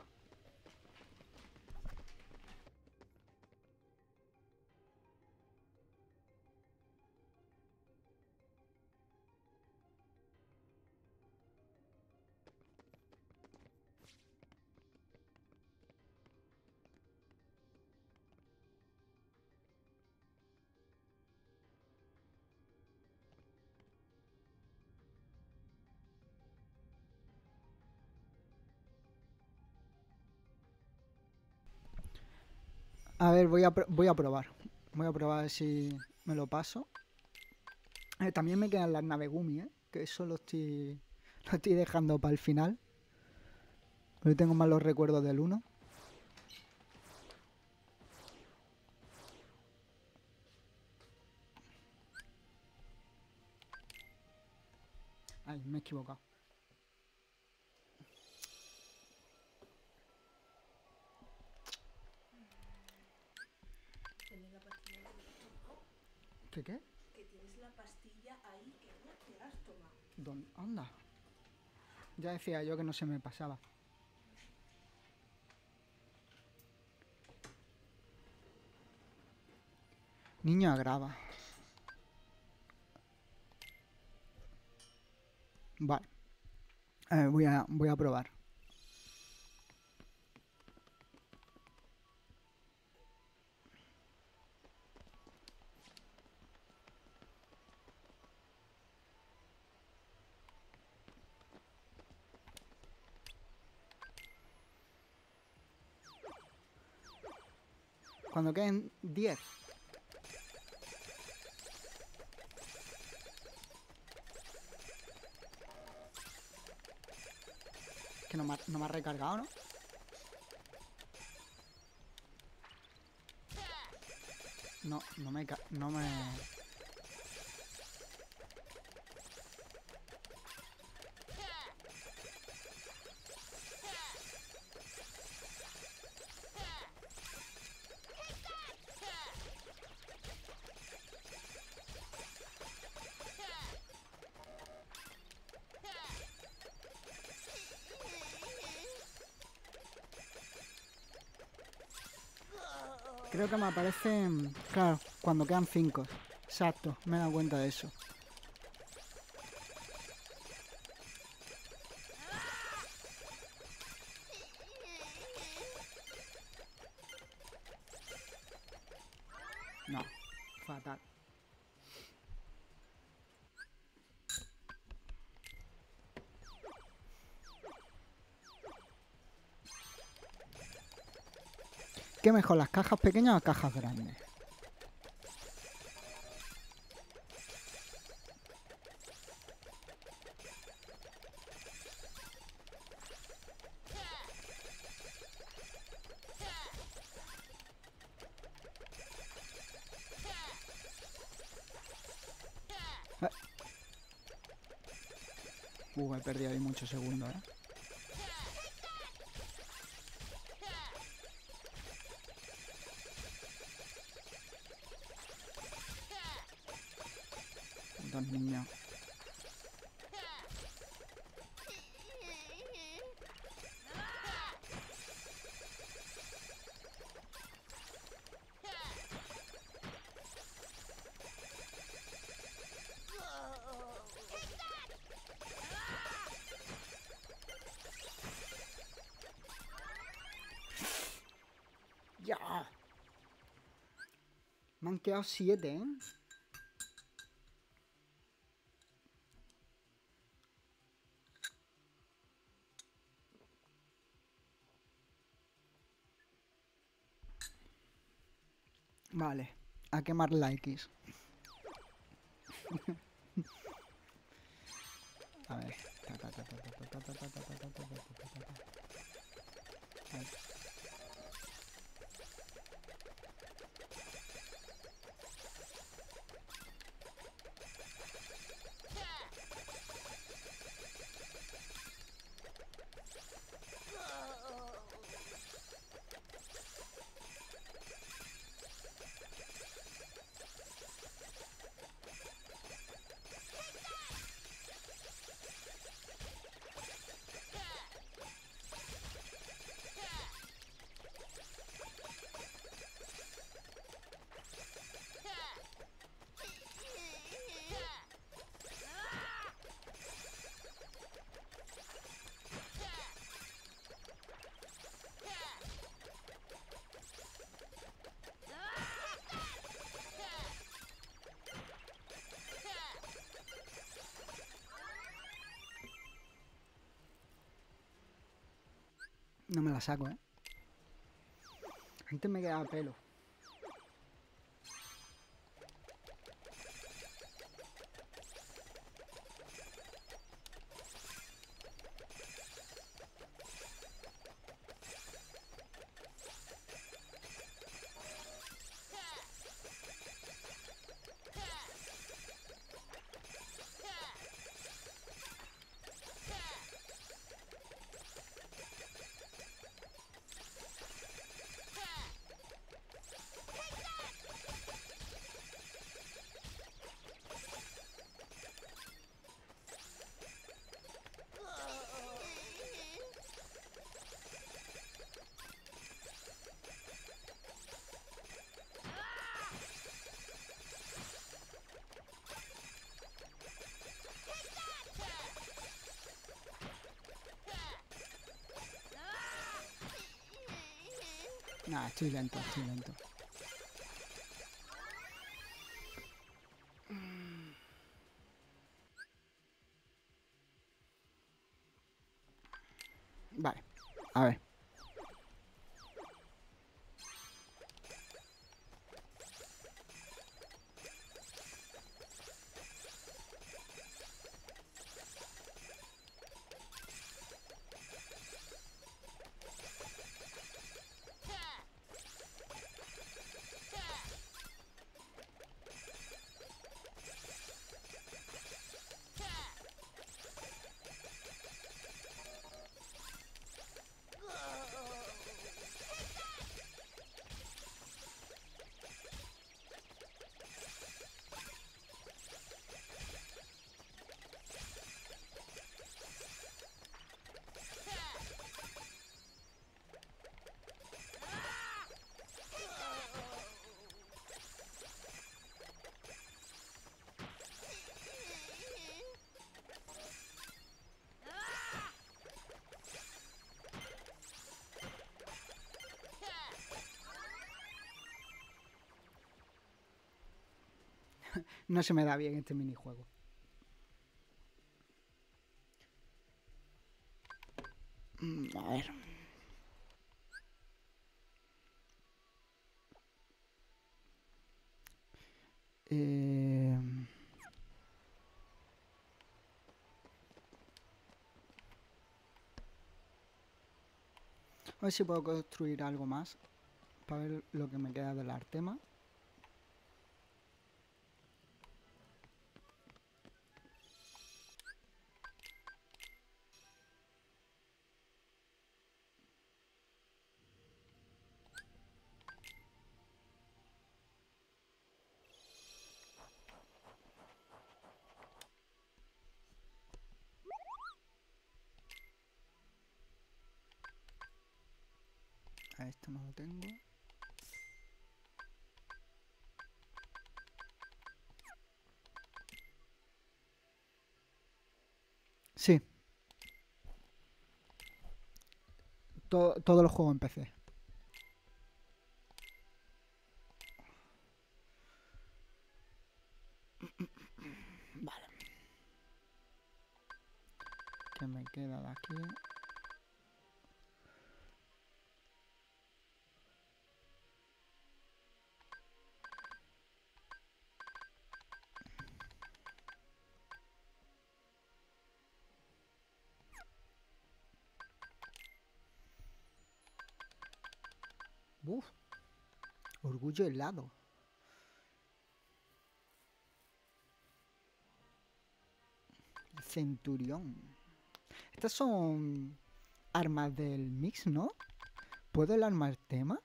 A ver, voy a, pro- voy a probar. Voy a probar si me lo paso. Eh, también me quedan las Navegumi, ¿eh? Que eso lo estoy, lo estoy dejando para el final. Porque tengo malos recuerdos del uno. Ay, me he equivocado. Tienes la pastilla ahí que no has tomado. ¿Qué qué? Que tienes la pastilla ahí que no te la has tomado. ¿Dónde? Anda. Ya decía yo que no se me pasaba. Niño agrava. Vale. A ver, voy a, voy a probar. Cuando queden diez. que no me ha, no me ha recargado, ¿no? No, no me... ca- No me... Creo que me aparecen... Claro, cuando quedan cinco. Exacto, me he dado cuenta de eso. No, fatal. ¿Qué mejor, las cajas pequeñas o cajas grandes? Eh. Uh, he perdido ahí muchos segundos, ¿eh? Dos niños. ¡Ya! Me han quedado siete, ¿eh? Vale, a quemar likes. A ver. Ta, ta, ta, ta, ta, ta, ta, ta, ta, ta, ta, ta, ta, ta, ta, ta. Ahí. No me la saco, ¿eh? Antes me quedaba pelo. Nah, estoy lento, estoy lento. Vale, a ver. No se me da bien este minijuego. Mm, A ver. Eh, A ver si puedo construir algo más para ver lo que me queda del Artema. A esto no lo tengo. Sí. To- todos los juegos en P C. Vale. ¿Qué me queda de aquí? Uf. Orgullo helado. Centurión. Estas son armas del mix, ¿no? ¿Puedo el armar tema?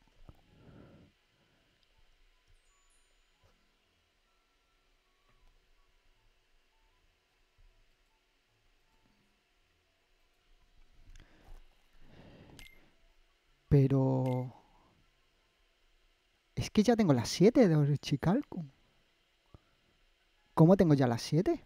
Pero... Es que ya tengo las siete de Orchicalco. ¿Cómo tengo ya las siete?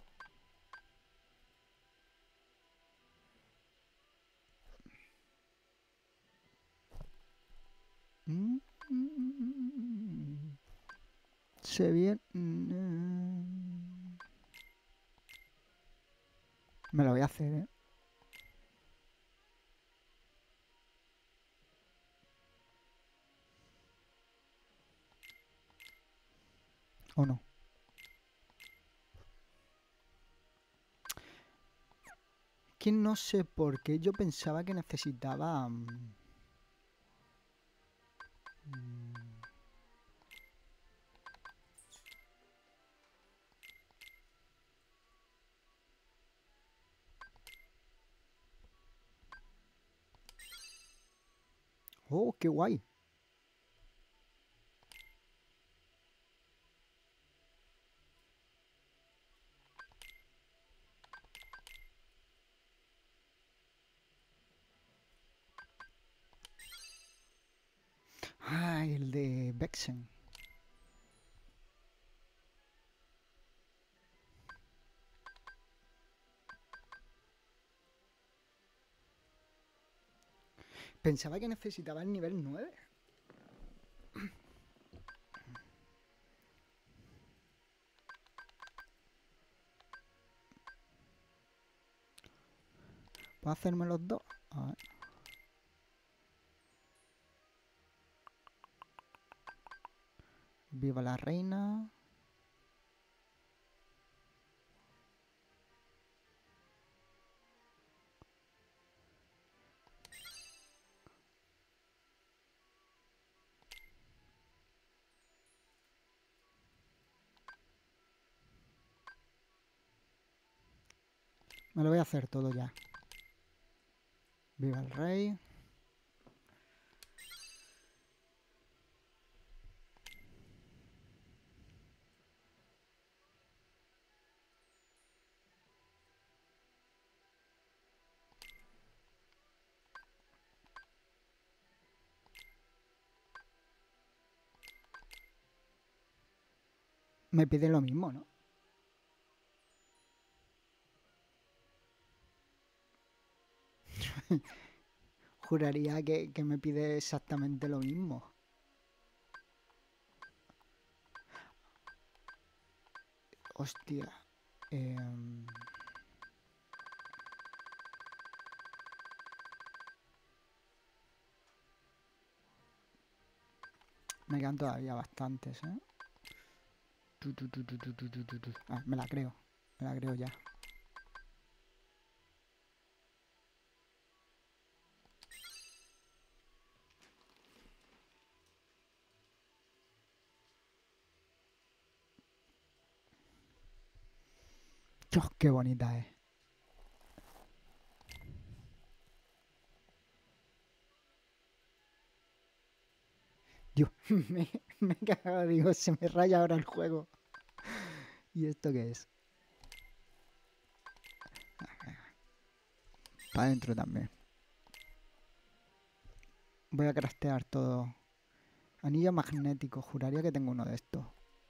Mm, mm, Se bien. mm, Me lo voy a hacer, ¿eh? ¿O no? Que no sé por qué yo pensaba que necesitaba... mm, mm, Oh, qué guay. Ah, el de Vexen. Pensaba que necesitaba el nivel nueve. ¿Puedo hacerme los dos? A ver. Viva la reina. Me lo voy a hacer todo ya. Viva el rey. Me pide lo mismo, ¿no? Juraría que, que me pide exactamente lo mismo. Hostia. Em, Me quedan todavía bastantes, ¿eh? Tu, tu, tu, tu, tu, tu, tu, tu, tu. Ah, me la creo. Me la creo ya. Dios, qué bonita es. Dios, me, me he cagado, digo, se me raya ahora el juego. ¿Y esto qué es? Para adentro también. Voy a craftear todo. Anillo magnético, juraría que tengo uno de estos.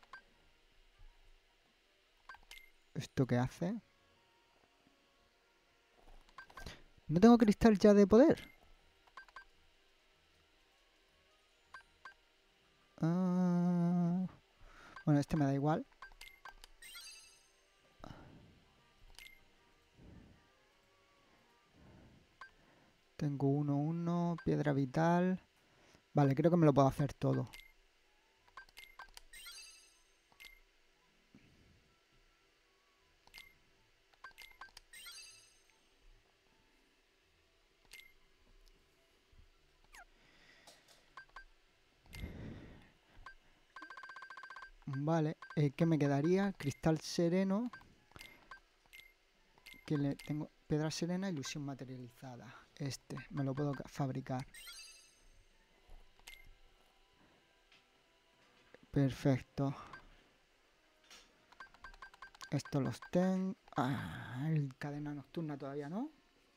¿Esto qué hace? ¿No tengo cristal ya de poder? Ah, bueno, este me da igual. Tengo uno, uno, piedra vital. Vale, creo que me lo puedo hacer todo. Vale, eh, ¿qué me quedaría? Cristal sereno. Que le tengo piedra serena, ilusión materializada. Este, me lo puedo fabricar. Perfecto. Estos los tengo. Ah, el cadena nocturna todavía no.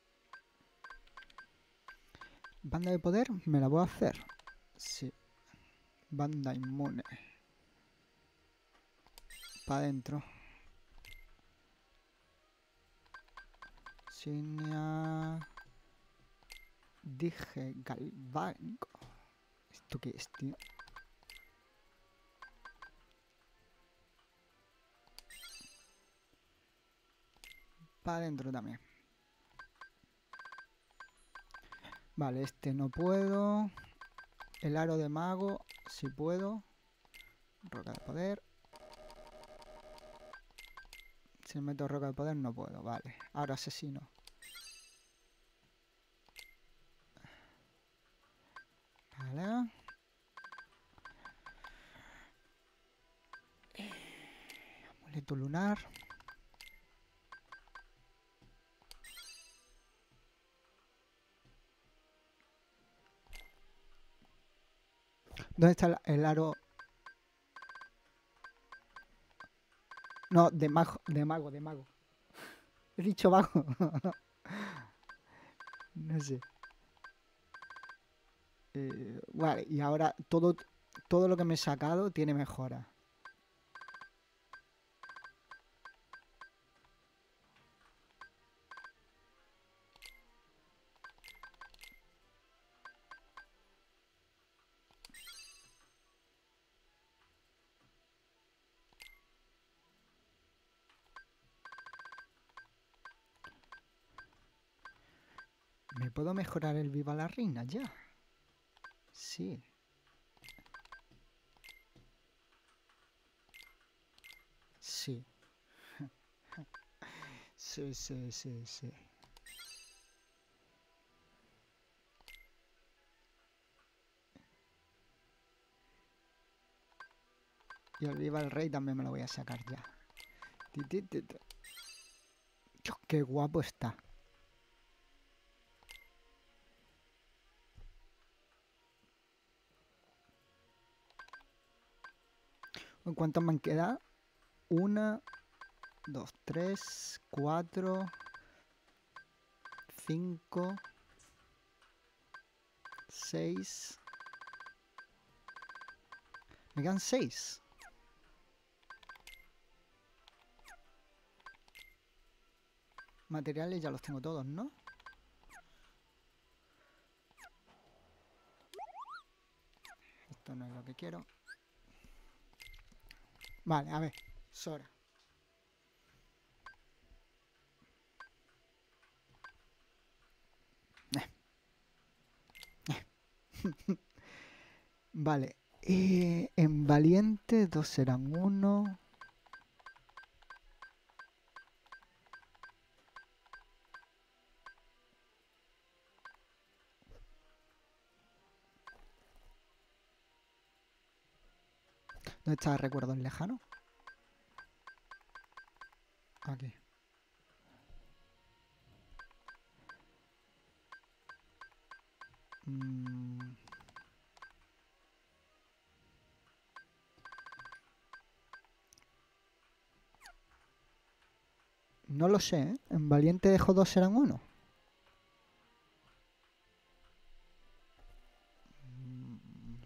Banda de poder, me la voy a hacer. Sí. Banda inmune. Para adentro. Signia. Dije galvánico. ¿Esto qué es, tío? Para adentro también. Vale, este no puedo. El aro de mago, sí puedo. Roca de poder. Si meto roca de poder no puedo, vale. Ahora asesino. Vale. Amuleto lunar. ¿Dónde está el, el aro? No, de mago, de mago, de mago. He dicho mago. No sé. Eh, vale, y ahora todo, todo lo que me he sacado tiene mejora. ¿Me puedo mejorar el viva la reina ya? Sí. Sí. Sí, sí, sí, sí. Y el viva el rey también me lo voy a sacar ya. Ti, ti, ti, ti. Dios, qué guapo está. ¿En cuántos me han quedado? Una, dos, tres, cuatro, cinco, seis. Me quedan seis. Materiales ya los tengo todos, ¿no? Esto no es lo que quiero. Vale, a ver. Sora. Vale. Eh, en valiente dos serán uno. ¿Dónde está recuerdos lejanos? Aquí. Mm. No lo sé, ¿eh? En valiente dejo dos serán uno. Mm.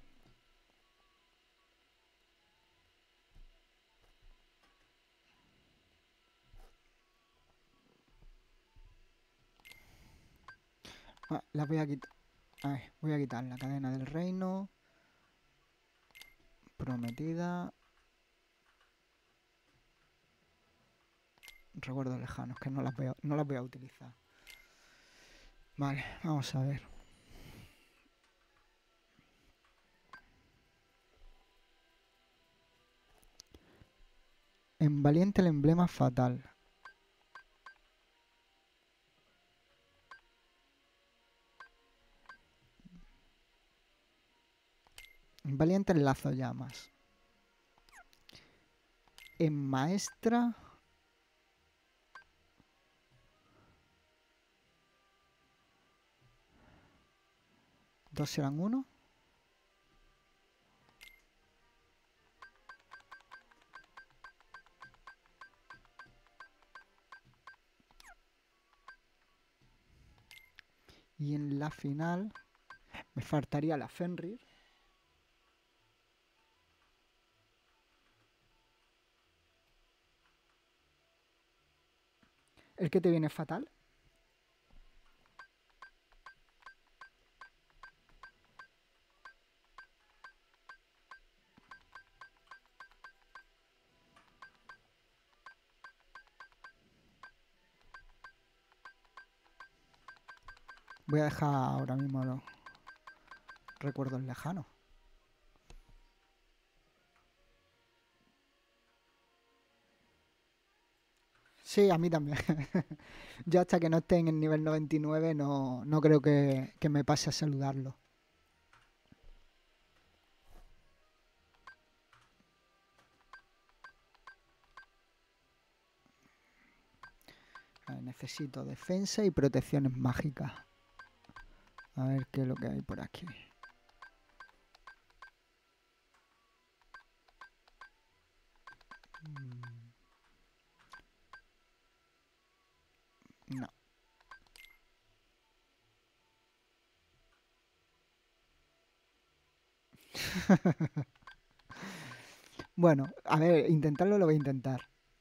Ah, las voy a quitar. A ver, voy a quitar la cadena del reino. Prometida. Recuerdos lejanos, que no las voy a, no las voy a utilizar. Vale, vamos a ver. En valiente el emblema fatal. En valiente el lazo llamas. En maestra... ¿Dos serán uno? Y en la final me faltaría la Fenrir. ¿El que te viene fatal? Voy a dejar ahora mismo los recuerdos lejanos. Sí, a mí también. Yo hasta que no esté en el nivel noventa y nueve no, no creo que, que me pase a saludarlo. A ver, necesito defensa y protecciones mágicas. A ver qué es lo que hay por aquí. Mm. No. Bueno, a ver, intentarlo lo voy a intentar.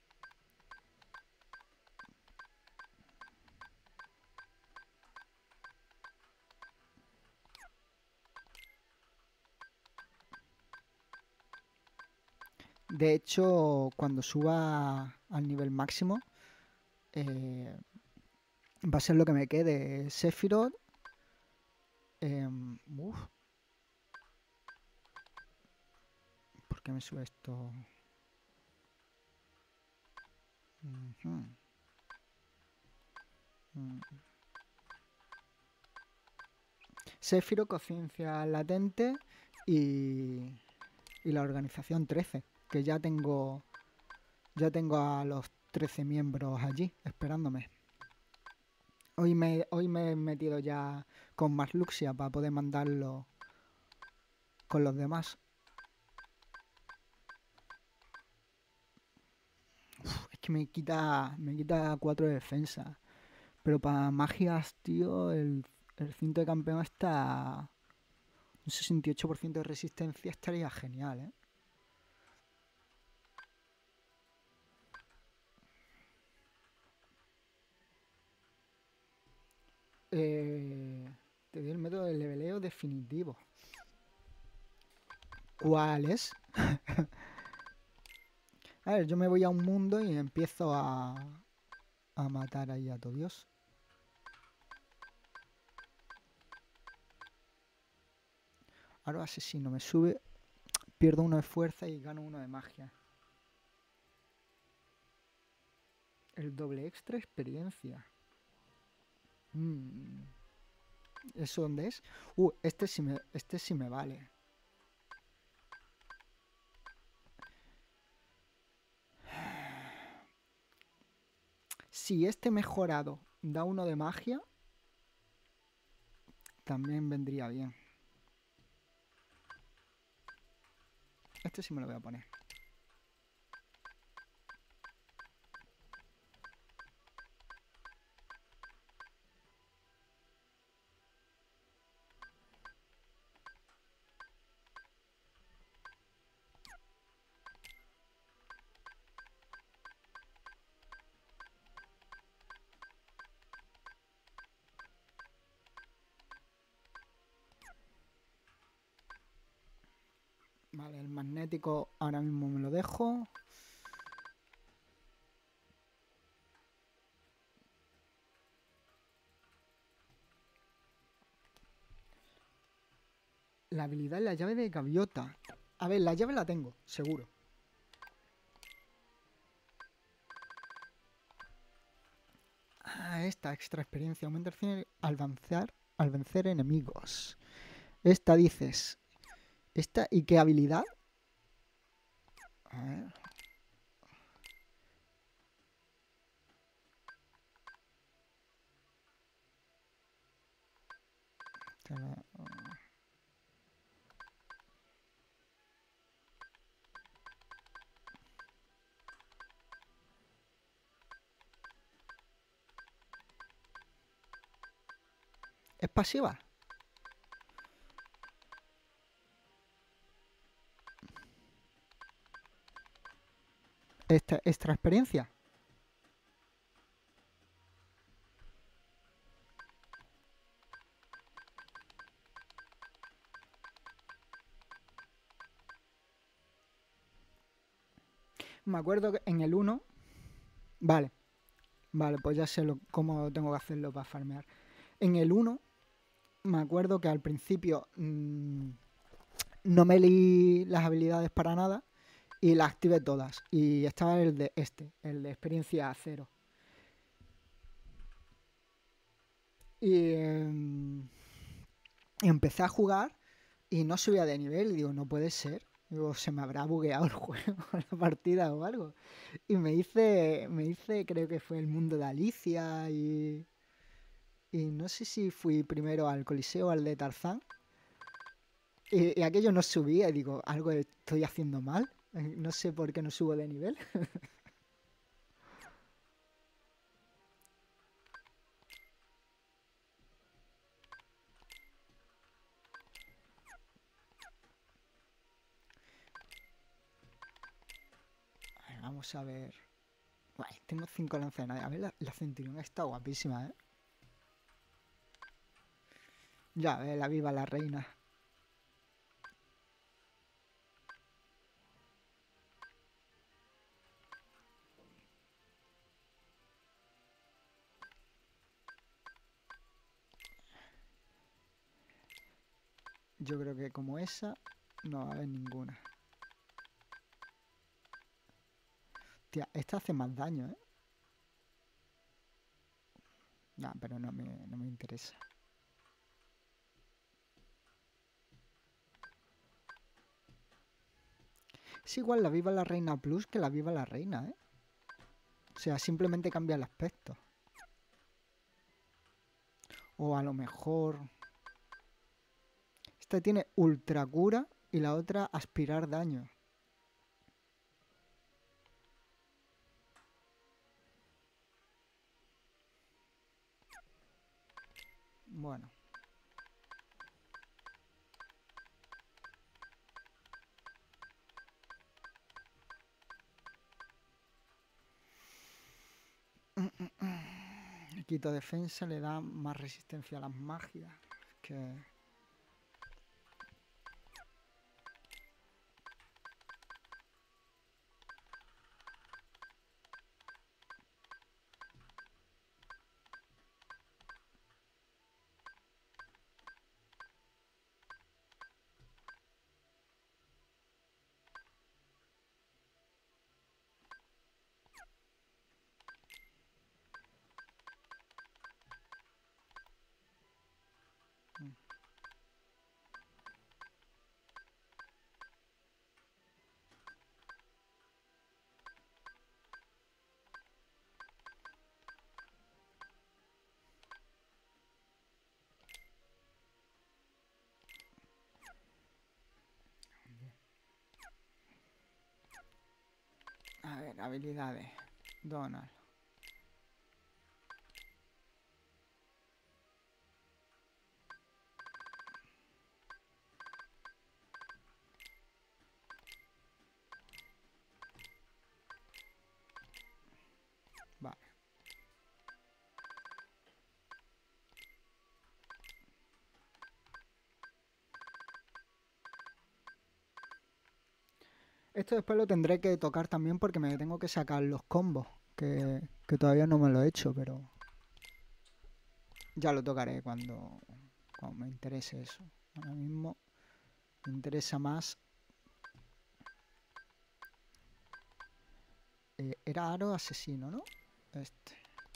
De hecho, cuando suba al nivel máximo, eh, va a ser lo que me quede. Sephiroth. Eh, uf. ¿Por qué me sube esto? Uh-huh. Mm. Sephiroth, conciencia latente y, y la organización trece, que ya tengo ya tengo a los trece miembros allí esperándome. Hoy me, hoy me he metido ya con Marluxia para poder mandarlo con los demás. Uf, es que me quita me quita cuatro de defensa. Pero para magias, tío, el, el cinto de campeón está... Un sesenta y ocho por ciento de resistencia estaría genial, ¿eh? Eh, te doy el método de leveleo definitivo. ¿Cuál es? A ver, yo me voy a un mundo y empiezo a, a matar ahí a todo Dios. Aro asesino. Me sube. Pierdo uno de fuerza y gano uno de magia. El doble extra experiencia. Mm. ¿Eso dónde es? Uh, este sí me, este sí me vale. Si este mejorado da uno de magia, también vendría bien. Este sí me lo voy a poner. Vale, el magnético ahora mismo me lo dejo. La habilidad es la llave de gaviota. A ver, la llave la tengo, seguro. Ah, esta extra experiencia aumenta el cien al vencer, al vencer enemigos. Esta dices. ¿Esta y qué habilidad? A ver. ¿Es pasiva? Esta extra experiencia. Me acuerdo que en el uno. Vale. Vale, pues ya sé lo, cómo tengo que hacerlo para farmear. En el uno, me acuerdo que al principio mmm, no me leí las habilidades para nada y las activé todas. Y estaba el de este, el de experiencia cero. Y, eh, y empecé a jugar y no subía de nivel. Y digo, no puede ser. Digo, se me habrá bugueado el juego, la partida o algo. Y me hice, me hice, creo que fue el mundo de Alicia y... Y no sé si fui primero al Coliseo o al de Tarzán. Y, y aquello no subía y digo, algo estoy haciendo mal. No sé por qué no subo de nivel. A ver, vamos a ver. Bueno, tengo cinco lanzagranadas. A ver, la, la centurión está guapísima, ¿eh? Ya, a ver, la viva la reina. Yo creo que como esa no va a haber ninguna. Tía, esta hace más daño, ¿eh? No, pero no me, no me interesa. Es igual la viva la reina plus que la viva la reina, ¿eh? O sea, simplemente cambia el aspecto. O a lo mejor... Esta tiene ultra cura y la otra aspirar daño. Bueno. El quito defensa le da más resistencia a las magias. Que... Mm. A ver, habilidades. Donald. Vale. Esto después lo tendré que tocar también porque me tengo que sacar los combos. Que, que todavía no me lo he hecho, pero ya lo tocaré cuando, cuando me interese eso. Ahora mismo me interesa más. Eh, era aro asesino, ¿no? Este.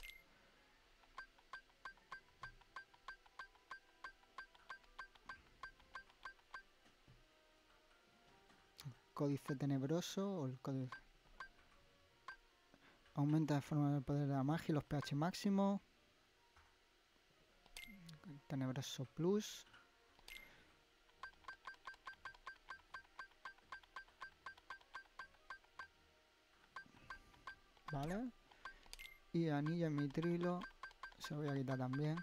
Códice tenebroso o el códice. Aumenta de forma el poder de la magia y los pH máximos. Tenebroso plus. Vale. Y anillo en mitrilo. Se voy a quitar también.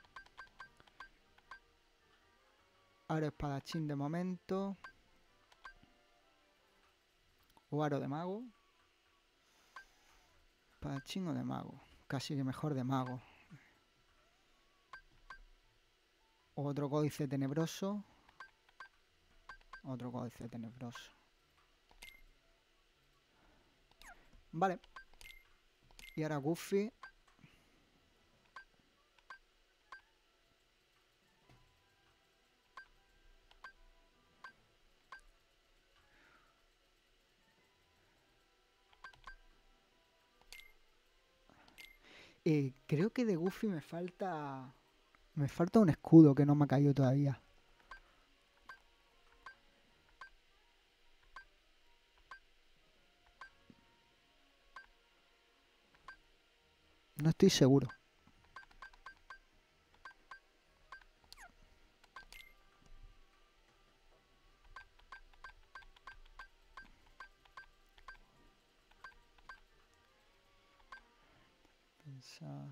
Aro espadachín de momento. O aro de mago. Espadachín o de mago. Casi que mejor de mago. Otro códice tenebroso. Otro códice tenebroso. Vale. Y ahora Goofy. Eh, creo que de Goofy me falta... Me falta un escudo que no me ha caído todavía. No estoy seguro. Pensar...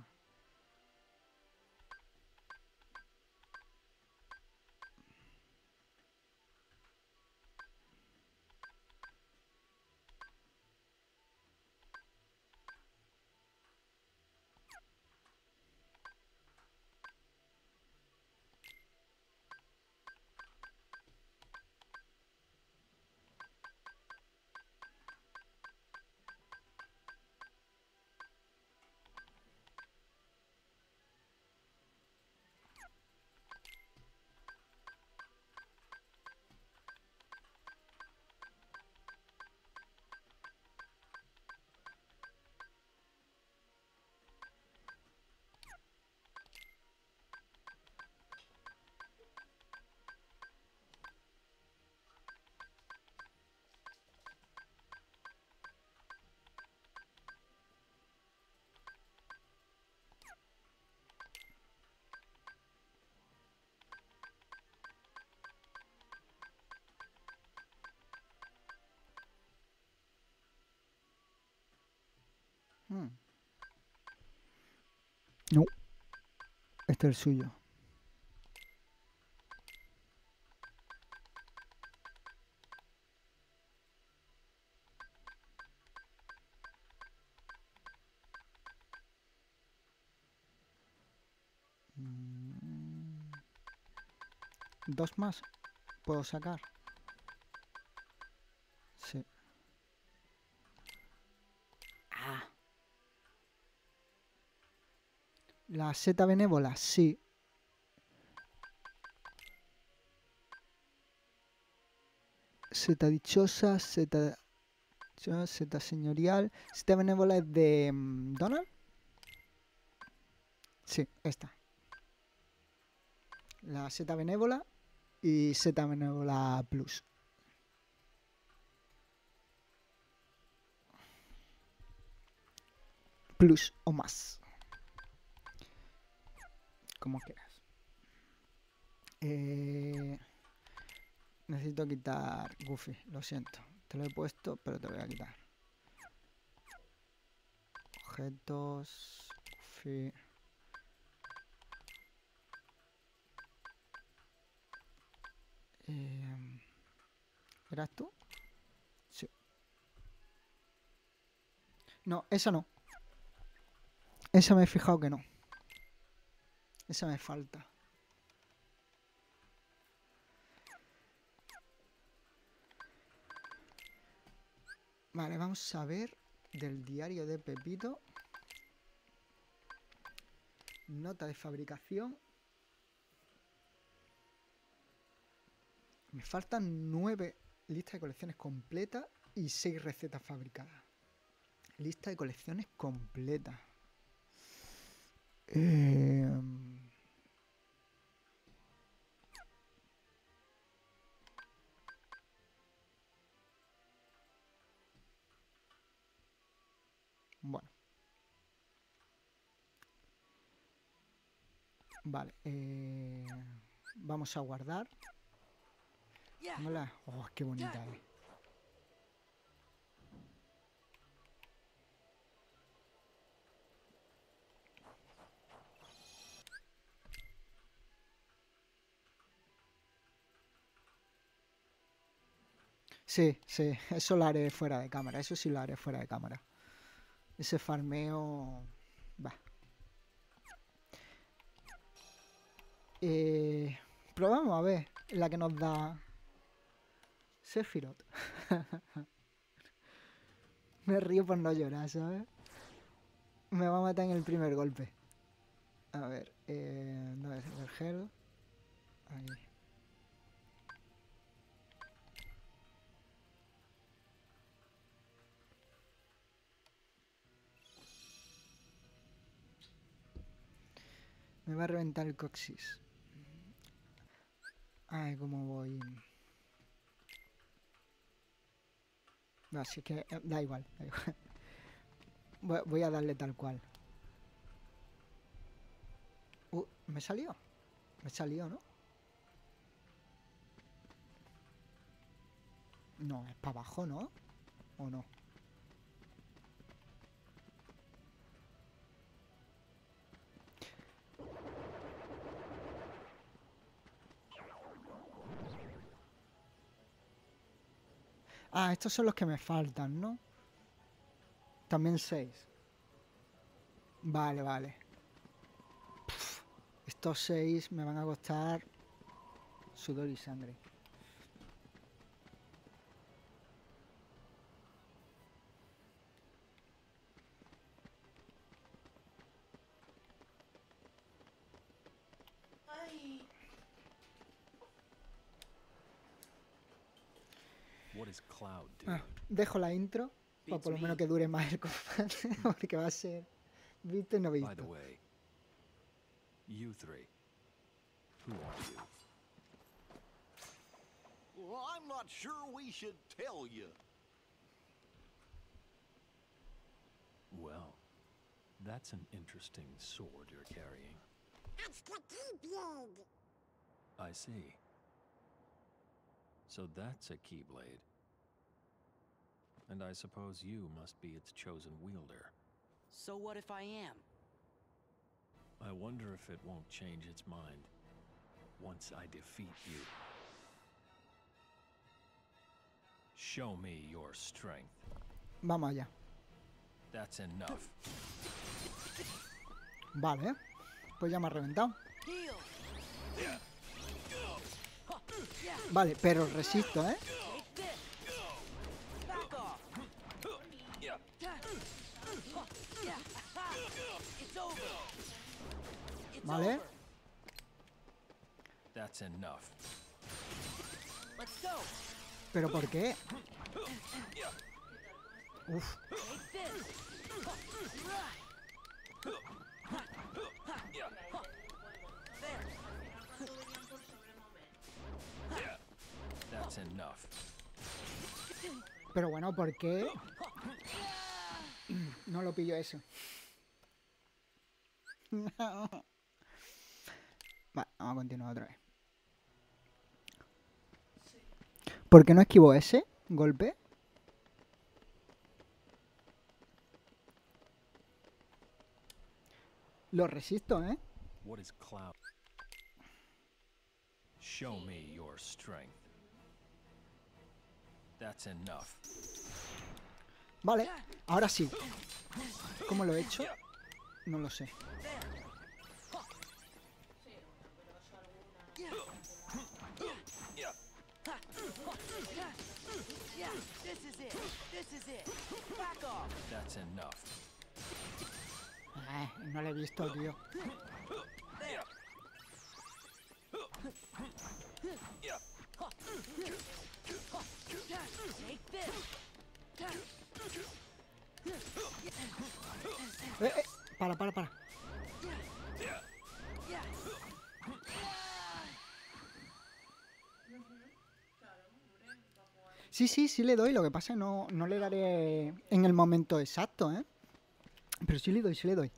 Hmm. No. Este es el suyo. Mm. Dos más. ¿Puedo sacar? Sí. Ah. La seta benévola, sí. Seta dichosa, seta... Seta señorial. Seta benévola es de... um, ¿Donald? Sí, esta. La seta benévola y seta benévola plus. Plus o más. Como quieras. Eh, necesito quitar Goofy, lo siento. Te lo he puesto, pero te lo voy a quitar. Objetos, Goofy. Eh, ¿Eras tú? Sí. No, esa no. Esa me he fijado que no. Esa me falta. Vale, vamos a ver del diario de Pepito. Nota de fabricación. Me faltan nueve listas de colecciones completas y seis recetas fabricadas. Lista de colecciones completa. Eh... Bueno. Vale. Eh... Vamos a guardar. Hola. Oh, qué bonita es. Sí, sí, eso lo haré fuera de cámara, eso sí lo haré fuera de cámara. Ese farmeo... Va. Eh, probamos a ver la que nos da Sephiroth. Me río por no llorar, ¿sabes? Me va a matar en el primer golpe. A ver, eh, ¿dónde es el gel? Ahí. Me va a reventar el coxis. Ay, cómo voy. No, si es que eh, da igual, da igual. Voy, voy a darle tal cual. Uh, me salió. Me salió, ¿no? No, es para abajo, ¿no? ¿O no? Ah, estos son los que me faltan, ¿no? También seis. Vale, vale. Pff, estos seis me van a costar sudor y sangre. Ay, What is Cloud Ah, doing? dejo la intro para Beats por lo menos me. que dure más el combate, porque va a ser visto y no By the visto. way, you three, who are you? Well, I'm not sure we should tell you. Well, that's an interesting sword you're carrying. It's the Keyblade. I see. So that's a Keyblade. And I suppose you must be its chosen wielder. So what if I am? I wonder if it won't change its mind once I defeat you. Show me your strength. Vamos allá. That's enough. Vale. Pues ya me ha reventado. Heal. Vale, pero resisto, ¿eh? Take this. Back off. It's over. It's Vale. over. That's enough. Let's go. ¿Pero por qué? Uf. Take this. There. That's enough. Pero bueno, ¿por qué no lo pillo eso? Vale, vamos a continuar otra vez. ¿Por qué no esquivo ese golpe? Lo resisto, ¿eh? What is Cloud? Show me your strength. That's enough. Vale, ahora sí. ¿Cómo lo he hecho? No lo sé. Yeah, this is it. This is it. Back off. That's enough. Eh, no lo he visto, tío. Take this. Eh, eh, para, para, para. Yeah. Sí, sí, sí le doy. Lo que pasa es que no, no le daré en el momento exacto, ¿eh? Pero sí le doy, sí le doy.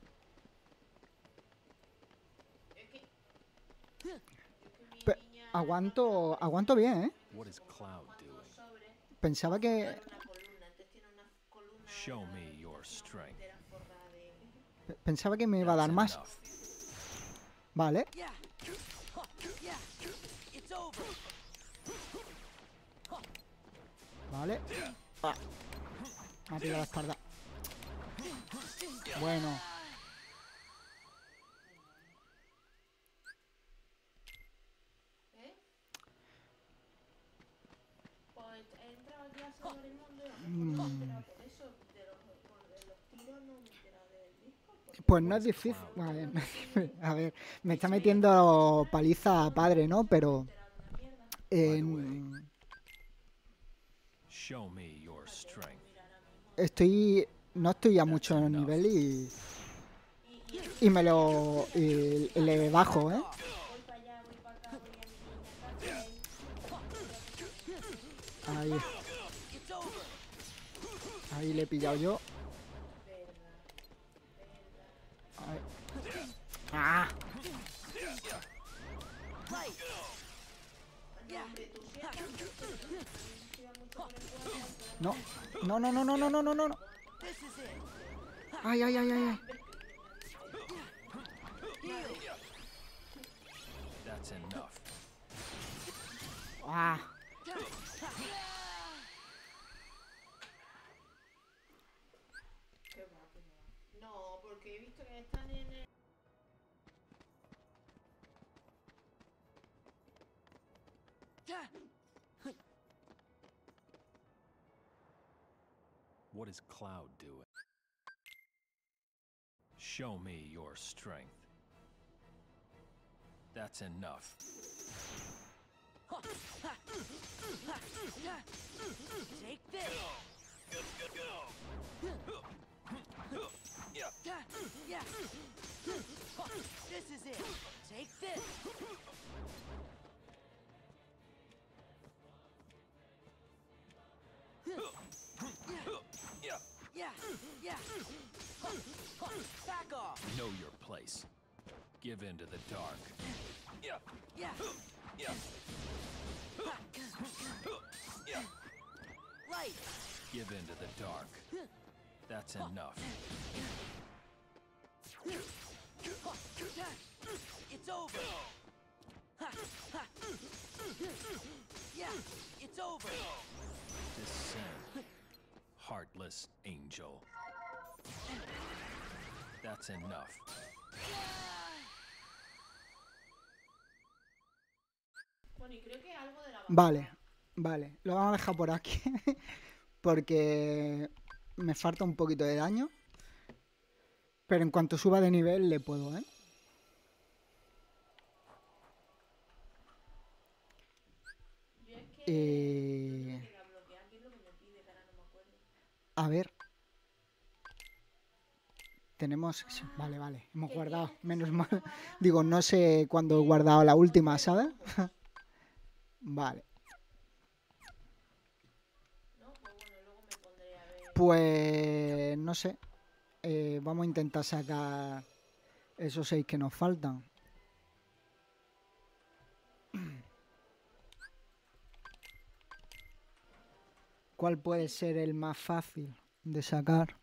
Pe- aguanto, aguanto bien, ¿eh? What is Cloud doing? Pensaba que... Una columna, entonces tiene una columna Show me your strength. entera forrada de... pe- Pensaba que me iba a dar That's más. enough. Vale. Yeah. Yeah. It's over. Vale. Ah. Me ha pillado la espalda. Bueno. ¿Eh? Pues he entrado ya sobre el mundo y a lo Mm. mejor no me he enterado por eso, de los, por de los tiros no me he enterado del disco. Porque Pues no es difícil. Vale. A ver, me está metiendo paliza a padre, ¿no? Pero... en- Show me your strength. estoy... No estoy a mucho nivel y... Y me lo... Y le bajo, ¿eh? voy para allá, voy para acá, voy a mi niña, Ahí. It's over. Ahí le he pillado yo. Ahí. ¡Ah! Right. Yeah. No. No, no, no, no, no, no, no, no. This is it. Ay, ay, ay, ay, ay. Heal. That's enough. Ah. No, porque he visto que están en el... What is Cloud doing? Show me your strength. That's enough. Take this. Yeah. Yeah. This is it. Take this. Yeah. Yeah. Back off. Know your place. Give in to the dark. Yeah. Yeah. Yeah. Yeah. Light. Give in to the dark. That's enough. It's over. Yeah. It's over. Descend. Heartless angel. That's enough. Bueno, y creo que algo de la... Vale, vale. Lo vamos a dejar por aquí. Porque me falta un poquito de daño. Pero en cuanto suba de nivel le puedo, ¿eh? Yo es que... Eh, que la bloquea, ¿qué es lo que me pide? Que ahora no me acuerdo. A ver. Tenemos... sí, vale, vale. Hemos guardado. Menos mal. Digo, no sé cuándo he guardado la última, ¿sabes? Vale. Pues no sé. Eh, vamos a intentar sacar esos seis que nos faltan. ¿Cuál puede ser el más fácil de sacar?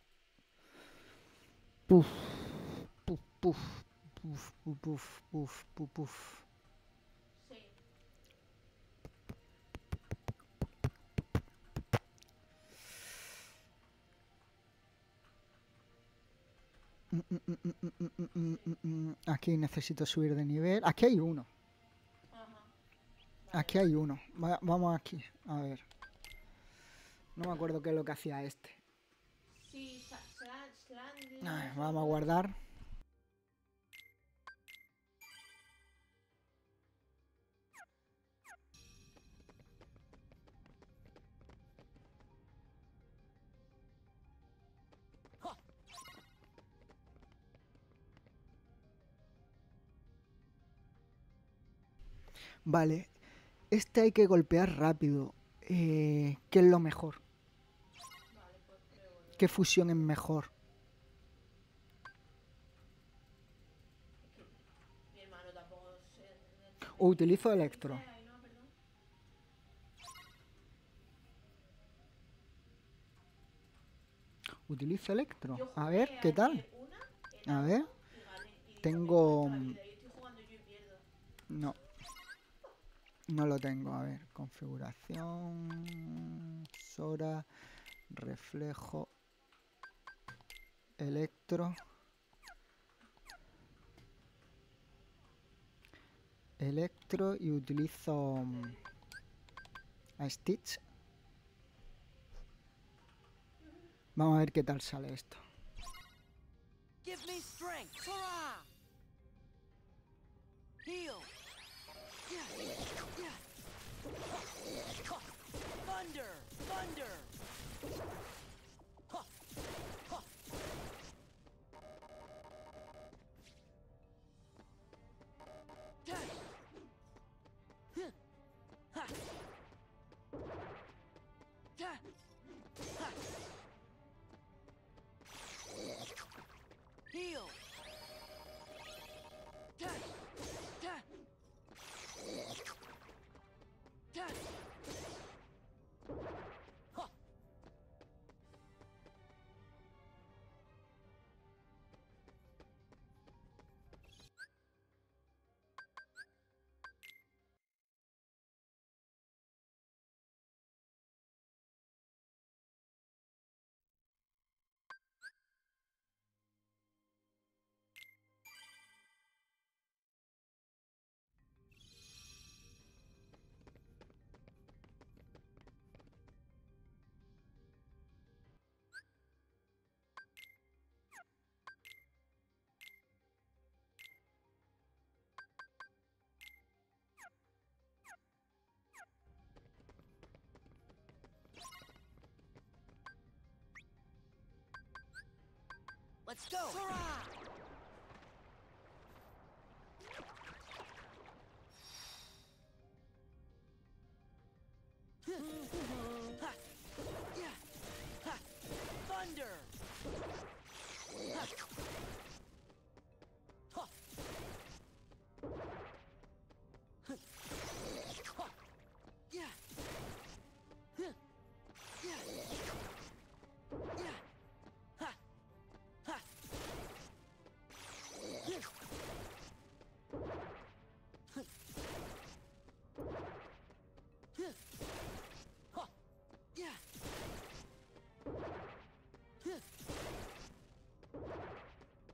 Puf, puf, puf, puf, puf, puf, puf, puf, puf. Sí. Mm, mm, mm, mm, mm, mm, mm, mm, mm. Aquí necesito subir de nivel. Aquí hay uno. Ajá. Aquí hay uno. Va- vamos aquí. A ver. No me acuerdo qué es lo que hacía este. Sí, sa- será, serán de A ver, unos vamos a otros. guardar. Vale. Este hay que golpear rápido. Eh, ¿qué es lo mejor? Vale, pues pruebo yo. ¿Qué fusión es mejor? Mi hermano tampoco sé. O utilizo electro. Ay, no, perdón. Utilizo electro. Yo A jugué ver, ¿qué tal? ayer una en A ver. auto y gané. Y dije, Tengo- "Me cuesta la vida", y estoy jugando yo y pierdo. No. No lo tengo. A ver, configuración. Sora. Reflejo. Electro. Electro y utilizo mm, a Stitch. Vamos a ver qué tal sale esto. Give me strength. Hurrah! Heal. Yeah, yeah. Thunder, thunder. Heal. Let's go. Hurrah! Ha! Yeah! Ha! Thunder! Ha! Ha! Huh. Ha! Yeah! Huh. Yeah! Yeah! Ha! Ha! Huh. Huh. Huh. Ha! Yeah! Huh.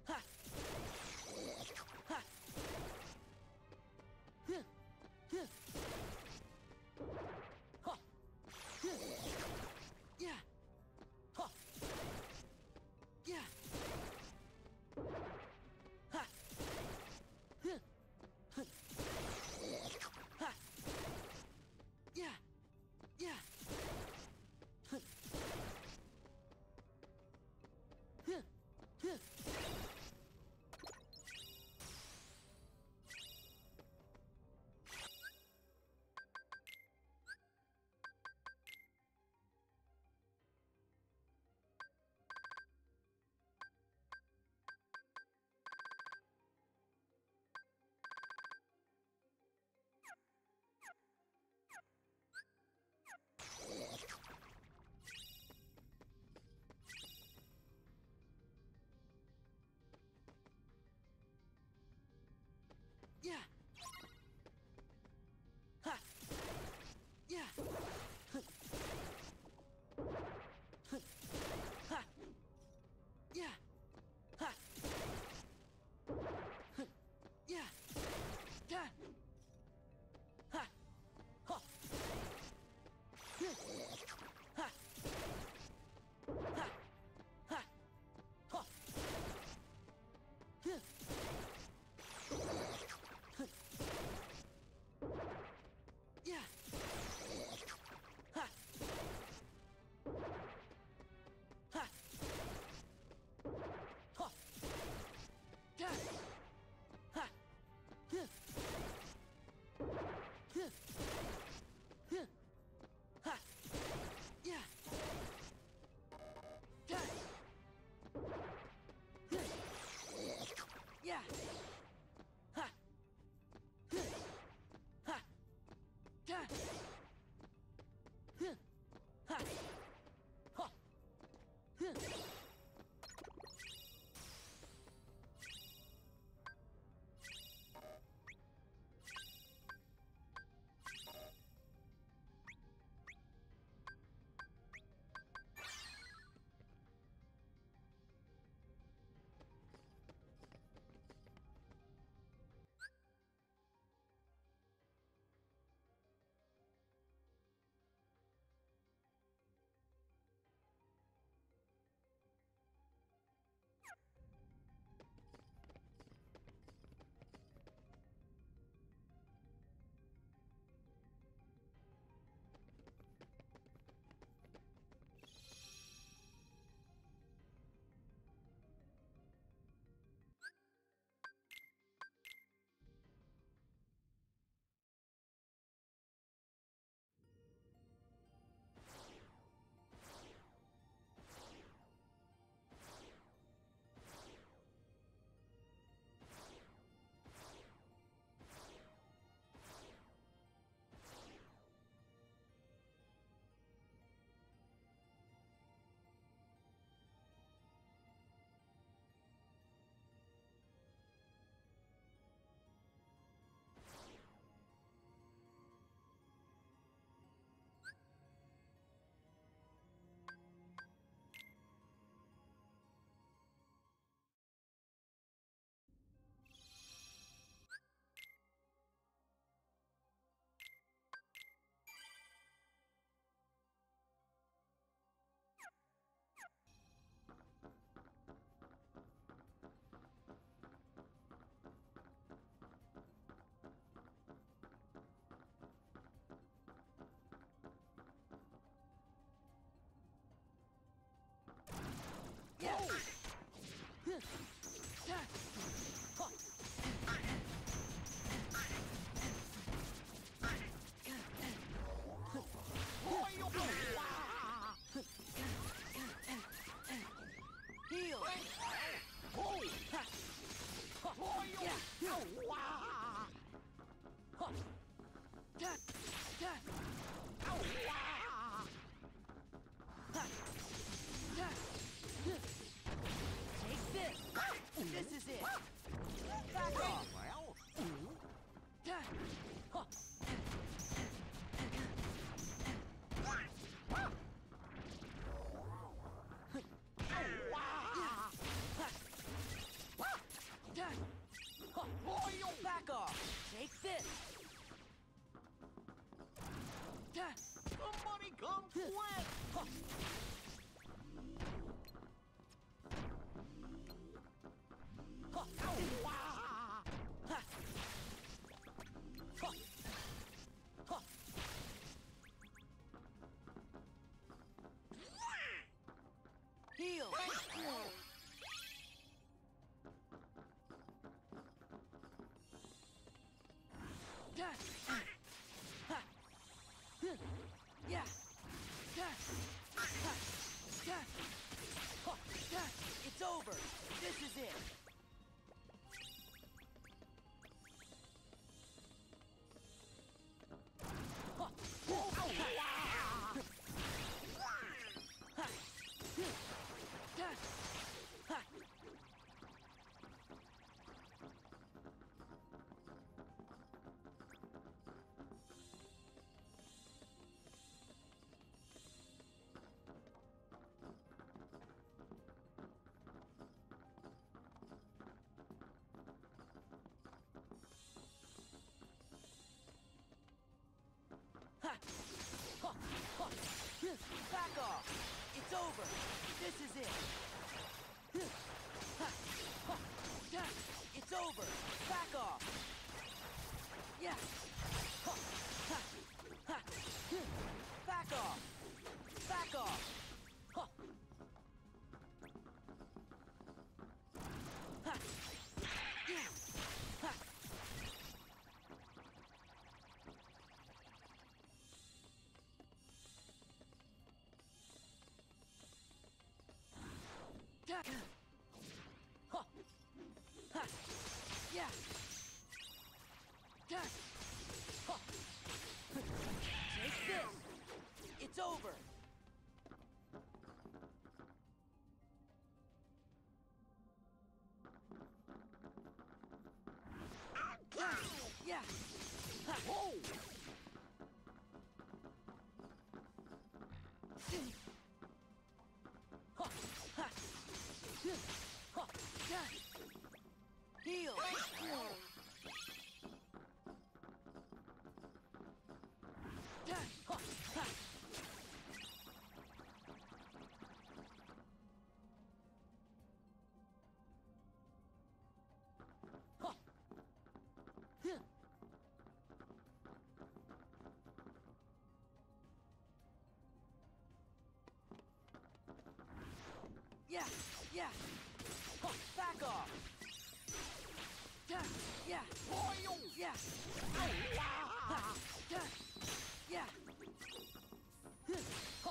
Heal! Take this! This is it! Back off! Back off! Take this! Somebody come quick! Heal! It's over! This is it! Back off! It's over! This is it! It's over! Back off! Yeah! Back off! Back off! Yeah. Done. Huh. Take this. It's over. Yeah. Ha. Oh! Ha. Ha. Ha. Done. Heal. Done. Ha. Ha. Ha. Huh. Yeah, yeah. Huh, back off. Done. Yeah. Royal! Yeah. Ow! Ha. Done. Yeah. Huh. Huh.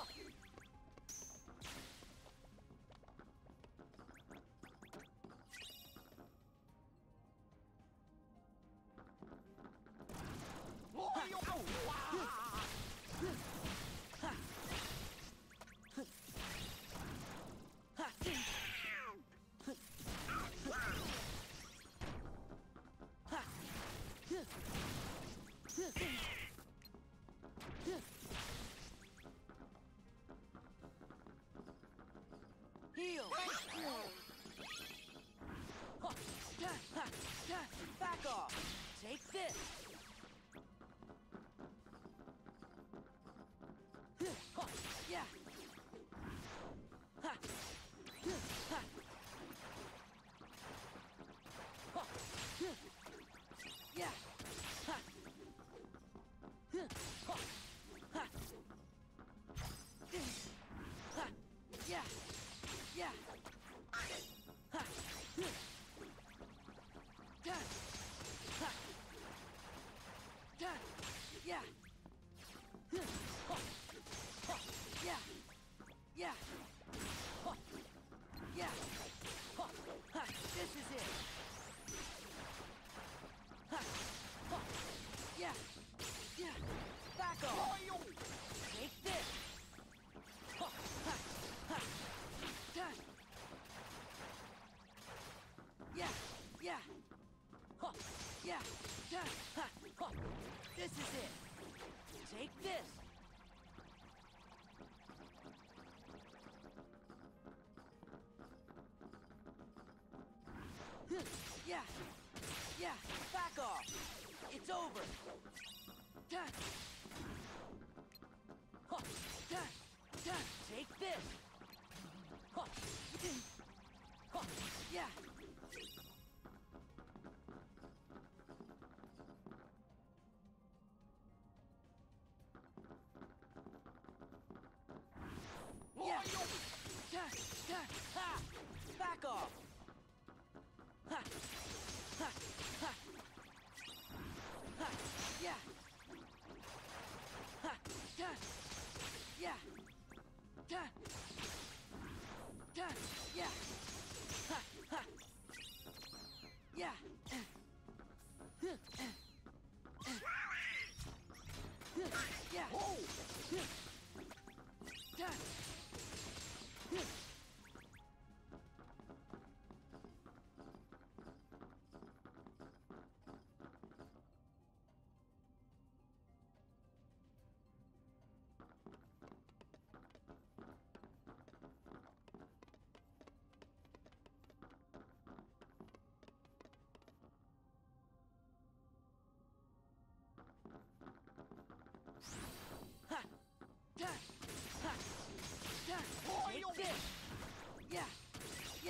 Royal! Ow! Ha. Ha. Ha. Huh. Huh. Huh. Heal. Huh. Done. Ha. Done. Back off. Take this. Huh. Huh. Yeah. Ha. Huh. Ha. Huh. Huh. Yeah. Ha. Huh. Huh. Ha. Ha. Yeah. Yeah. Ha. Huh. Done. Ha. Done. Yeah. Huh. Huh. Huh. Yeah. Yeah. Huh. Yeah. Huh. Ha. This is it. Ha. Huh. Yeah. Yeah. Back off. Royal! Take this. Huh. Ha. Ha. Done. Yeah. Yeah. Huh. Yeah. Done. Ha. Huh. This is it. Take this. Huh. Yeah. Yeah. Back off. It's over. Done. Huh. Done. Done. Take this. Huh. Huh. Yeah. Yeah. Royal! Done. Done. Ha. Back off. Ha. Ha. Ha. Ha. Yeah. Ha. Done. Yeah. Done. Done. Yeah. Ha. Ha. Yeah. Huh. Yeah. Oh! Done. Ha. Done. Ha. Done. Royal! Take this. Yeah. Yeah.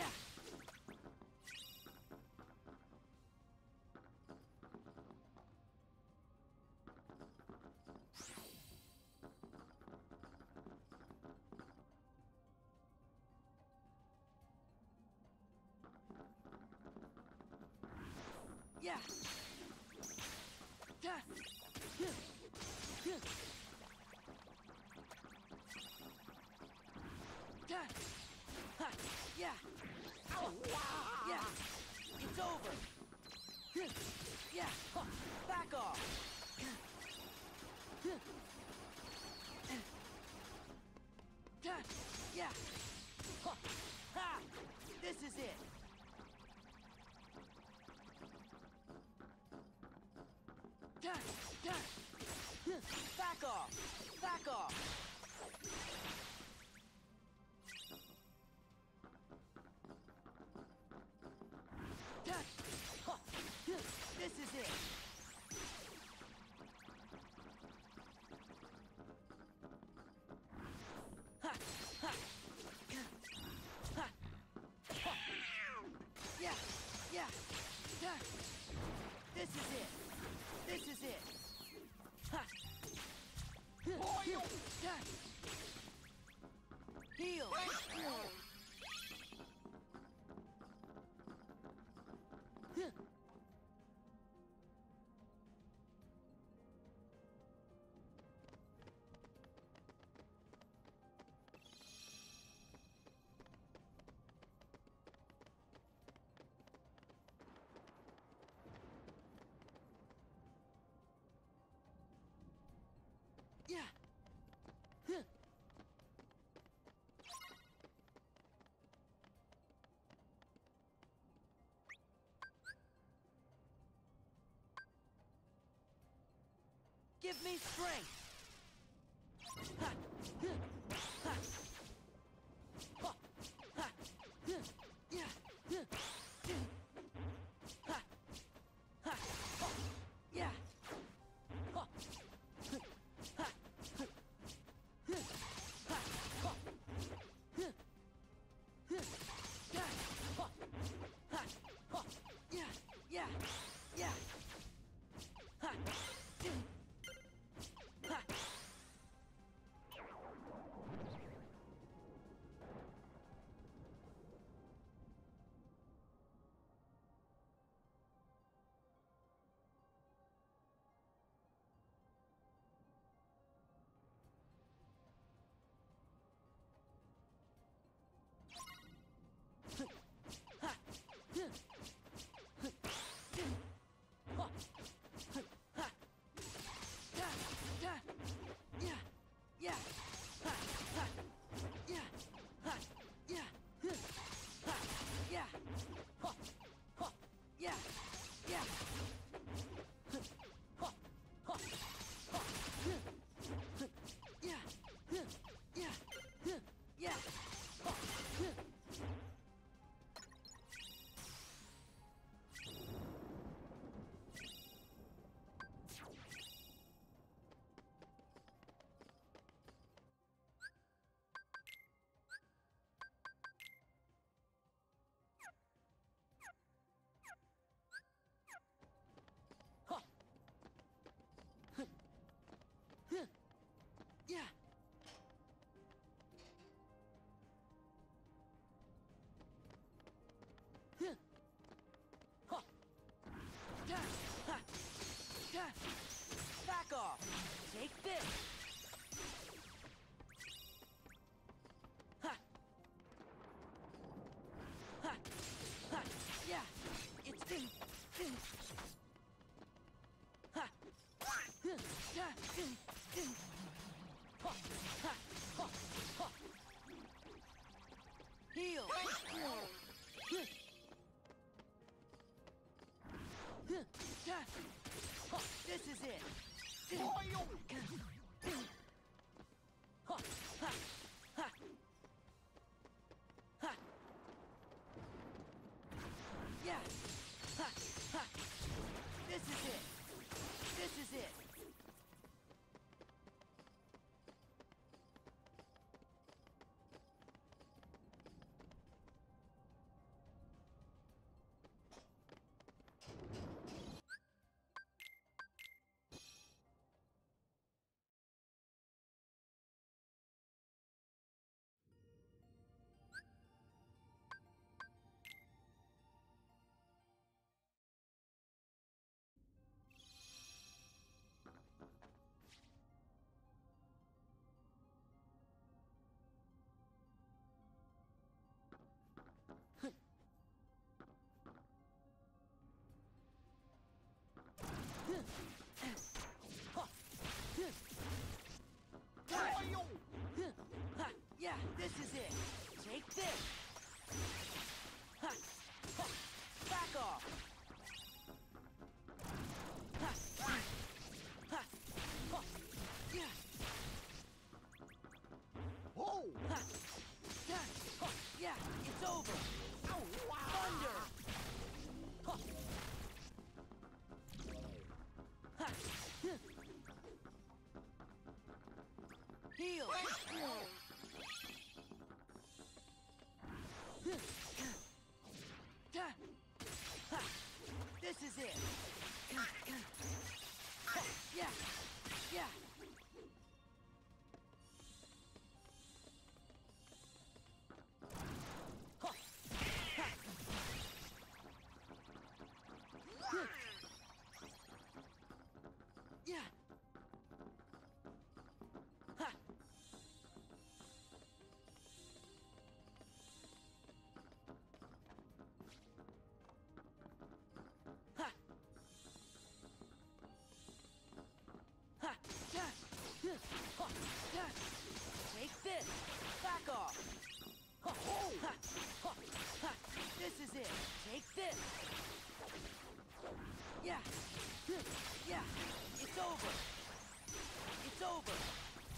Yeah. Done. Huh. Huh. Done. Ha. Yeah. Ow! Yeah. It's over. Huh. Yeah. Huh. Ha! This is it. Back off! Back off! This is it. Yeah, yeah. This is it. This is it. Heal. Yeah. Give me strength. Ha. Ha. Ha. Ha. Yeah. Ha. Ha. Yeah. Ha. Ha. Yeah, yeah, yeah. Yeah. Back off. Take this. Ha. Ha. Ha. Yeah. It's been. Ha. Heal. This is it. Yeah. This is it. This is it.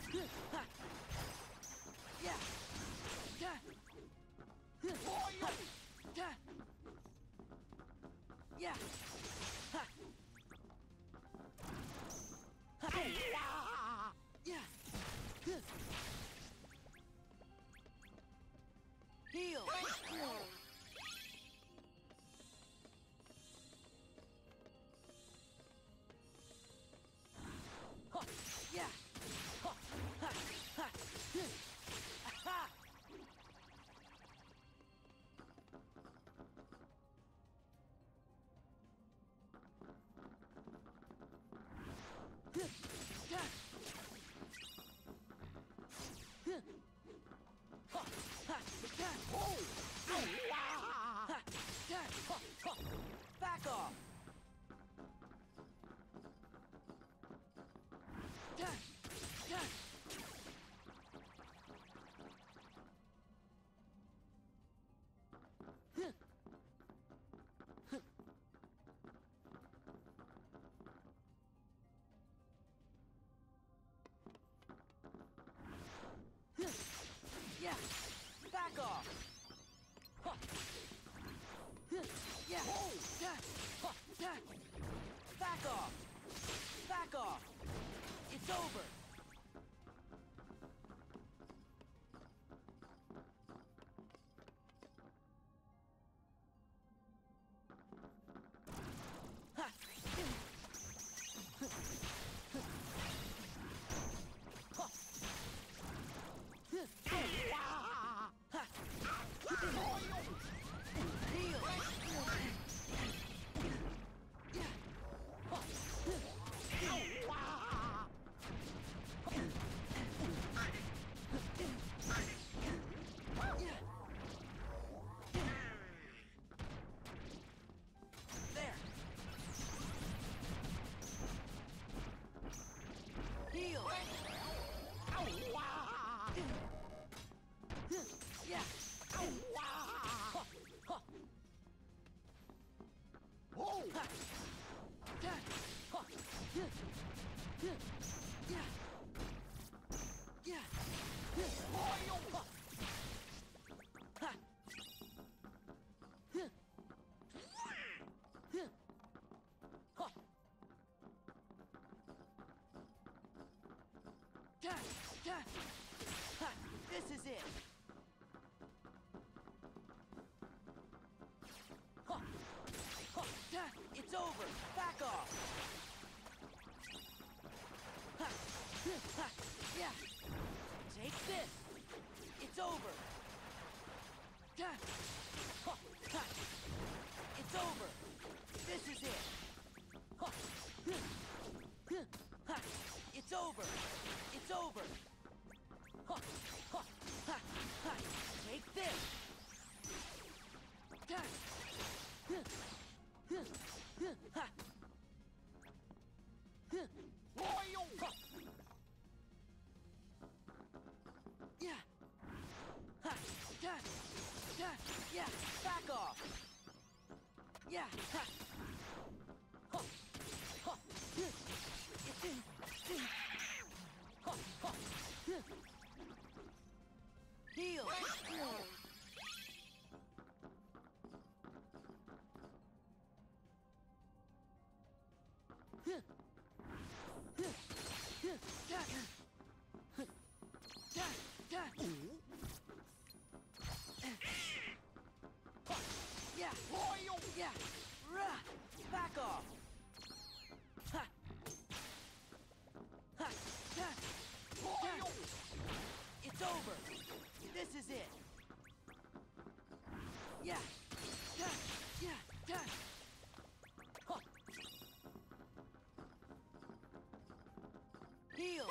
Yeah. Yeah. Yeah. Yeah. Ha. Ha. Yeah. Heal. Huh. Yeah. Huh. Ha. Ha. Aha. Back off! Yeah, back off. Huh. Yeah, huh. Back off. Back off. It's over. Ha. There. Heal. Yeah. This is it. It's over. Back off. Yeah. Take this. It's over. It's over. This is it. It's over. It's over. Take this. Yeah. Yeah. Back off. Yeah. Heal. Yeah. Yeah. Rah. Back off. Ha. Ha. Ha. Ha. It's over. This is it. Yeah. Yeah. Yeah. Yeah. Huh. Heal.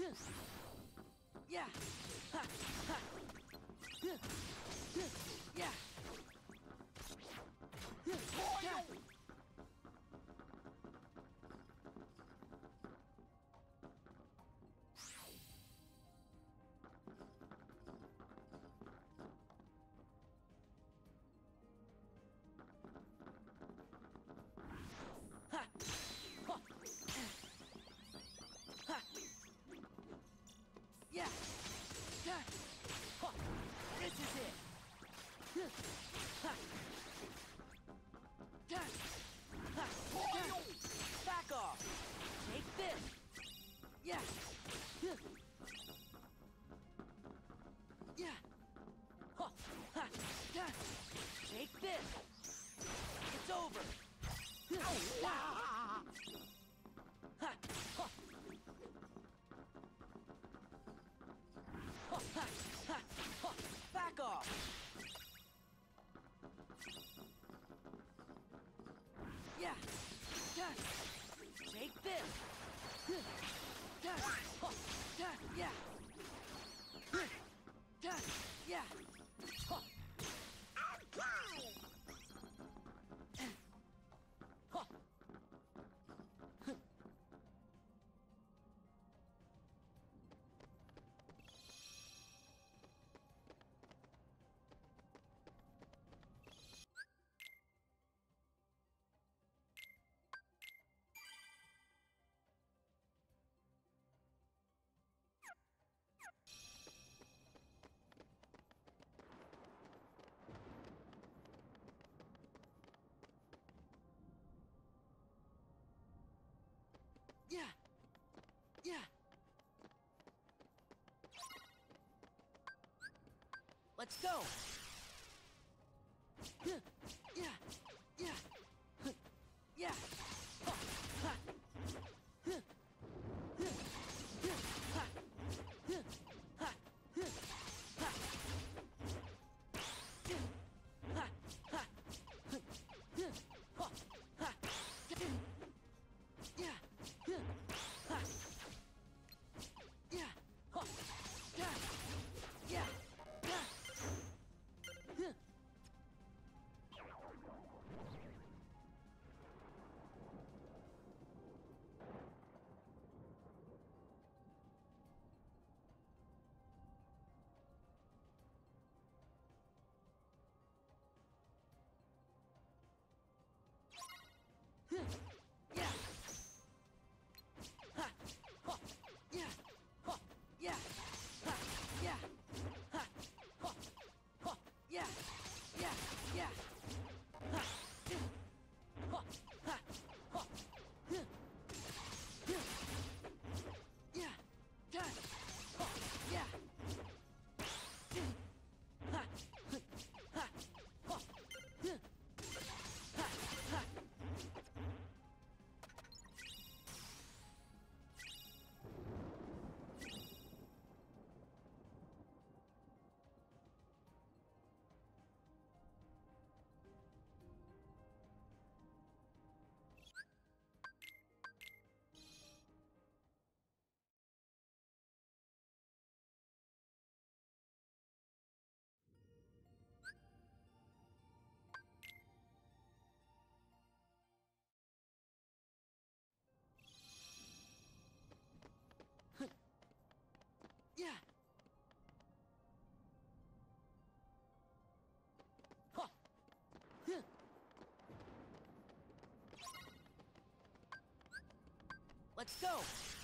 Yeah. Ha, ha. Yeah. Yeah. Yeah. Huh. This is it. Ha. Yeah. Ha. Yeah. Back off. Take this. Yeah. Yeah. Huh. Ha. Yeah. Take this. It's over. Ha. Ha. Huh. Ha, ha, ha, ha. Back off! Yeah! Yeah. Take this! Yeah! Ha. Yeah! Yeah! Yeah! Yeah! Ha. Ha. Yeah! Yeah! Let's go! Yeah! Yeah! Yeah! Yeah! Ha. Ha. Ha. Ha. Ha. Ha. Ha. Ha. Ha. Ha. Ha. Yeah! Yeah! Ha. Yeah! Ha. Yeah! Yeah! Yeah! Yeah! Yeah! Ha! Ha! Yeah! Ha! Yeah! Ha! Yeah! Ha! Ha! Ha! Yeah! Yeah! Yeah! Ha! Yeah! Ha! Ha! Ha! Yeah! Yeah! Yeah! Yeah! Ha! Yeah! Yeah! Ha! Ha! Ha! Yeah! Ha! Ha! Yeah! Ha! Yeah! Let's go!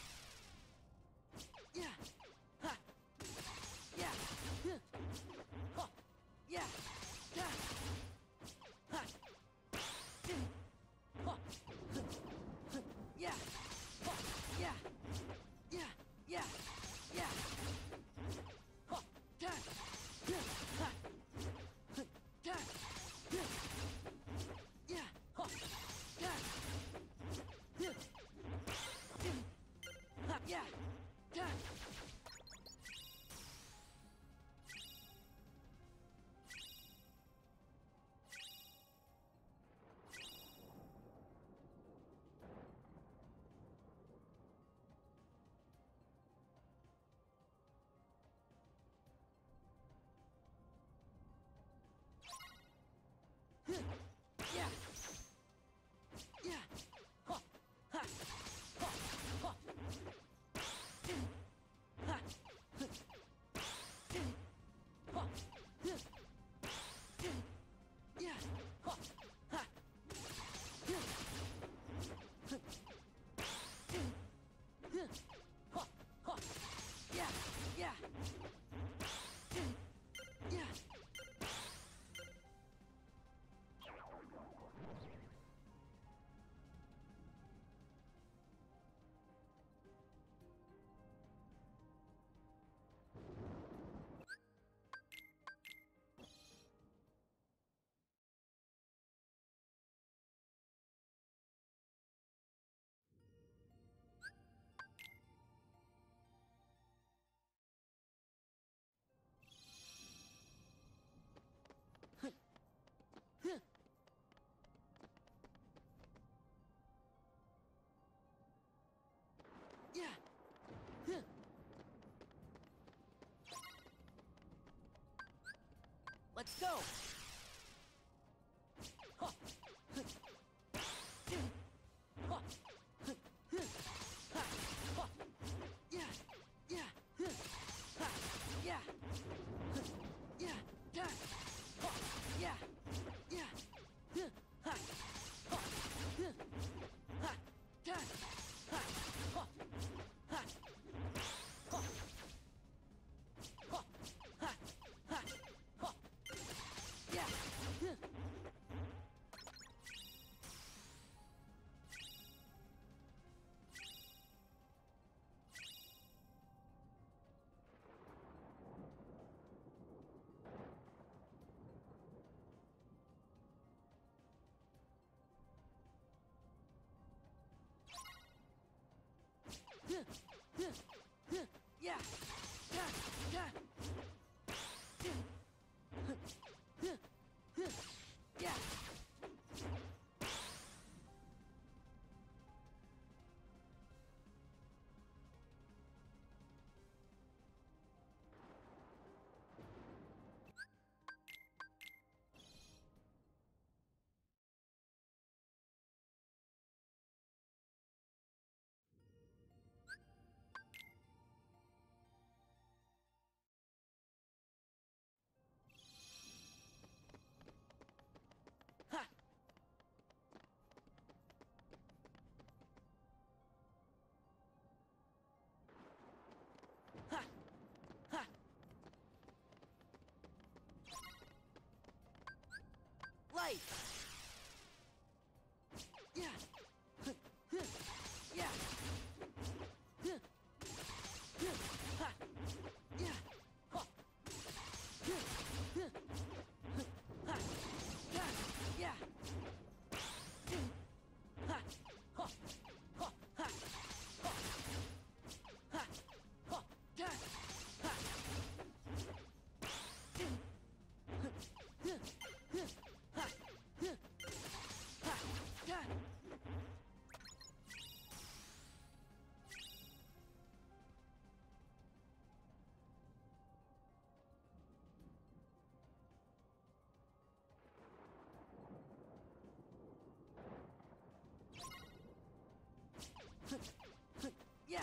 Yeah! Ha! Yeah! Yeah! Ha! Yeah! Yeah! Ha! Yeah! Ha! Yeah! Ha! Yeah! Yeah! Yeah! Yeah! Ha! Yeah! Yeah! Ha! Yeah! Yeah! Yeah! Ha! Yeah! Yeah! Yeah! Ha! Yeah! Yeah! Let's go. Yeah. Yeah. Light. Yeah. Yeah. Yeah. Yeah. Yeah.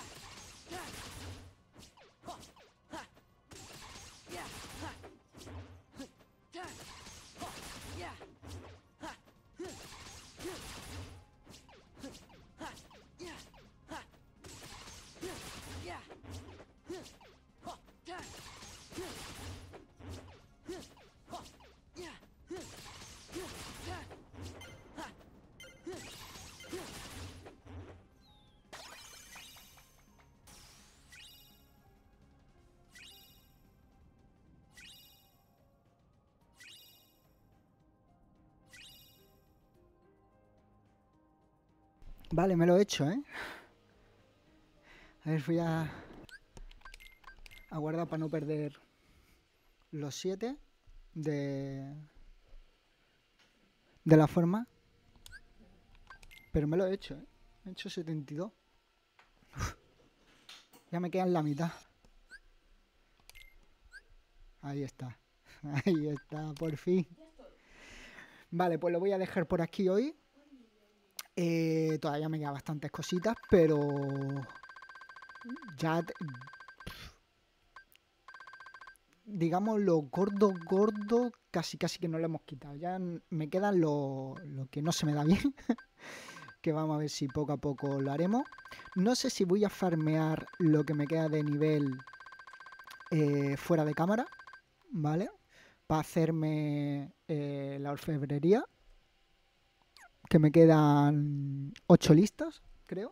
Vale, me lo he hecho, ¿eh? A ver, voy a, a guardar para no perder los siete de, de la forma. Pero me lo he hecho, ¿eh? He hecho setenta y dos. Uf, ya me quedan la mitad. Ahí está. Ahí está, por fin. Vale, pues lo voy a dejar por aquí hoy. Eh, todavía me quedan bastantes cositas, pero ya, te- digamos, lo gordo, gordo, casi, casi que no lo hemos quitado. Ya n- me quedan lo, lo que no se me da bien, que vamos a ver si poco a poco lo haremos. No sé si voy a farmear lo que me queda de nivel eh, fuera de cámara, ¿vale? Para hacerme eh, la orfebrería, que me quedan ocho listas, creo.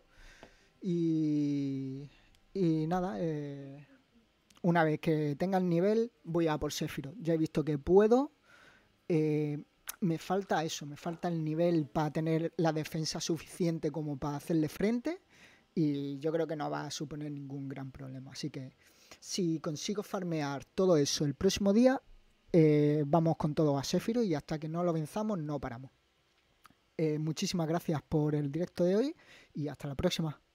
Y, y nada, eh, una vez que tenga el nivel, voy a por Sephiroth. Ya he visto que puedo. eh, me falta eso, me falta el nivel para tener la defensa suficiente como para hacerle frente. Y yo creo que no va a suponer ningún gran problema. Así que si consigo farmear todo eso el próximo día, eh, vamos con todo a Sephiroth y hasta que no lo venzamos no paramos. Eh, muchísimas gracias por el directo de hoy y hasta la próxima.